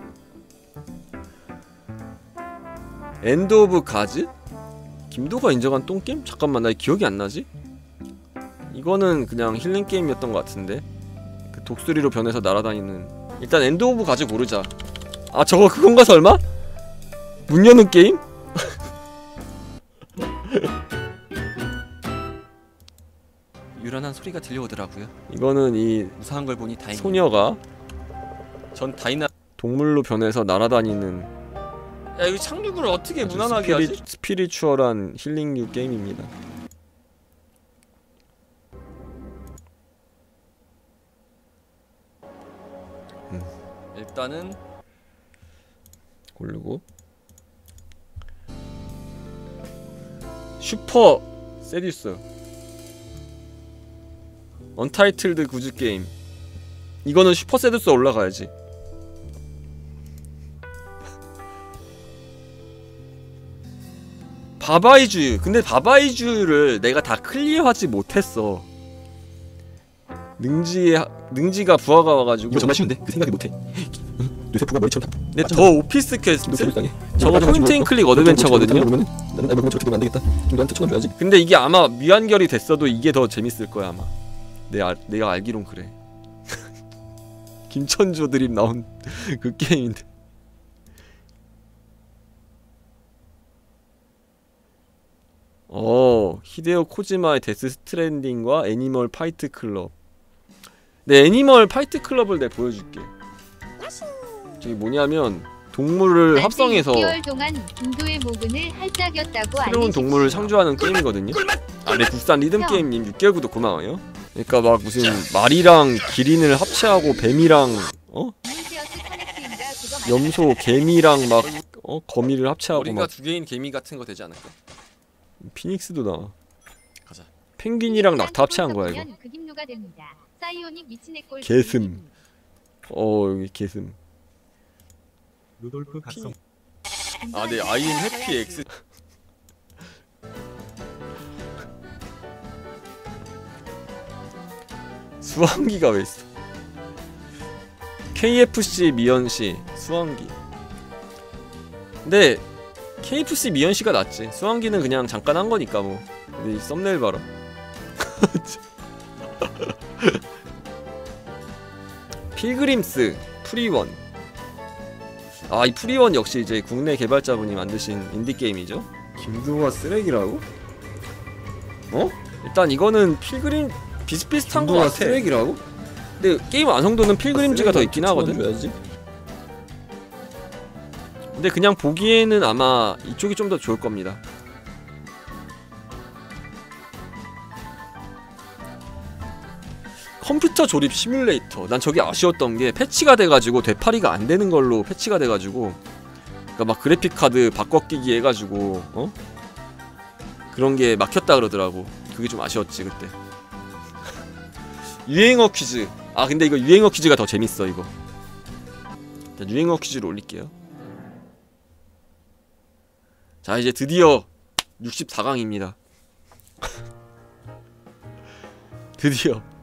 엔드 오브 가즈? 김도가 인정한 똥게임? 잠깐만 나 기억이 안 나지? 이거는 그냥 힐링 게임이었던 것 같은데. 그 독수리로 변해서 날아다니는. 일단 엔드 오브 가즈 고르자. 아 저거 그건가 설마? 문 여는 게임? 유란한 소리가 들려오더라고요. 이거는 이 무사한 걸 보니 다행이네. 소녀가 전 다이나 동물로 변해서 날아다니는. 야 이거 착륙을 어떻게 무난하게 하지? 스피리추얼한 힐링류 게임입니다. 일단은 고르고 슈퍼 세듀스 언타이틀드 구즈 게임. 이거는 슈퍼 세듀스 올라가야지. 바바이주. 근데 바바이주를 내가 다 클리어하지 못했어. 능지가 부하가 와가지고. 이거 정말 쉬운데 그 생각이 못해. 뇌세포가 머리처럼 다. 근데 더 오피스 퀘스트. 저거 포인트 앤 클릭 어드벤처거든요. 나는 알고 저렇게 되면 안 되겠다. 좀 나한테 쳐다봐야지. 근데 이게 아마 미완결이 됐어도 이게 더 재밌을 거야 아마. 내가 알기론 그래. 김천조 드림 나온 그 게임인데. 히데오 코지마의 데스 스트랜딩과 애니멀 파이트 클럽. 네, 애니멀 파이트 클럽을 내가 보여줄게. 저기 뭐냐면 동물을 합성해서 6개월 동안 인도의 모근을 할짝였다고 새로운 동물을 창조하는 게임이거든요. 네, 국산 리듬 게임님 6개월 구독 고마워요. 그러니까 막 무슨 말이랑 기린을 합체하고 뱀이랑 염소, 개미랑 막 거미를 합체하고 머리가 막 두 개인 개미 같은 거 되지 않을까? 피닉스도 나와. 가자. 펭귄이랑 낙타 합체한 거야 이거. 개슴. 여기 개슴. 루돌프 각성. 아, 네, 아이엠 해피 X. 수환기가 왜 있어? KFC 미연씨 수환기. 근데 KFC 미연씨가 낫지. 수환기는 그냥 잠깐 한 거니까 뭐. 근데 이 썸네일 봐라. 필그림스 프리원. 아, 이 프리원 역시 이제 국내 개발자분이 만드신 인디 게임이죠. 김도가 쓰레기라고? 일단 이거는 필그림 비슷비슷한 거 같아. 쓰레기라고? 근데 게임 완성도는 필그림즈가 더 있긴 하거든. 줘야지. 근데 그냥 보기에는 아마 이쪽이 좀 더 좋을 겁니다. 컴퓨터 조립 시뮬레이터. 난 저게 아쉬웠던 게 패치가 돼가지고 되팔이가 안 되는 걸로 패치가 돼가지고, 그러니까 막 그래픽 카드 바꿔 끼기 해가지고 그런 게 막혔다 그러더라고. 그게 좀 아쉬웠지 그때. 유행어 퀴즈. 아 근데 이거 유행어 퀴즈가 더 재밌어 이거. 자, 유행어 퀴즈를 올릴게요. 자 이제 드디어 64강입니다. 드디어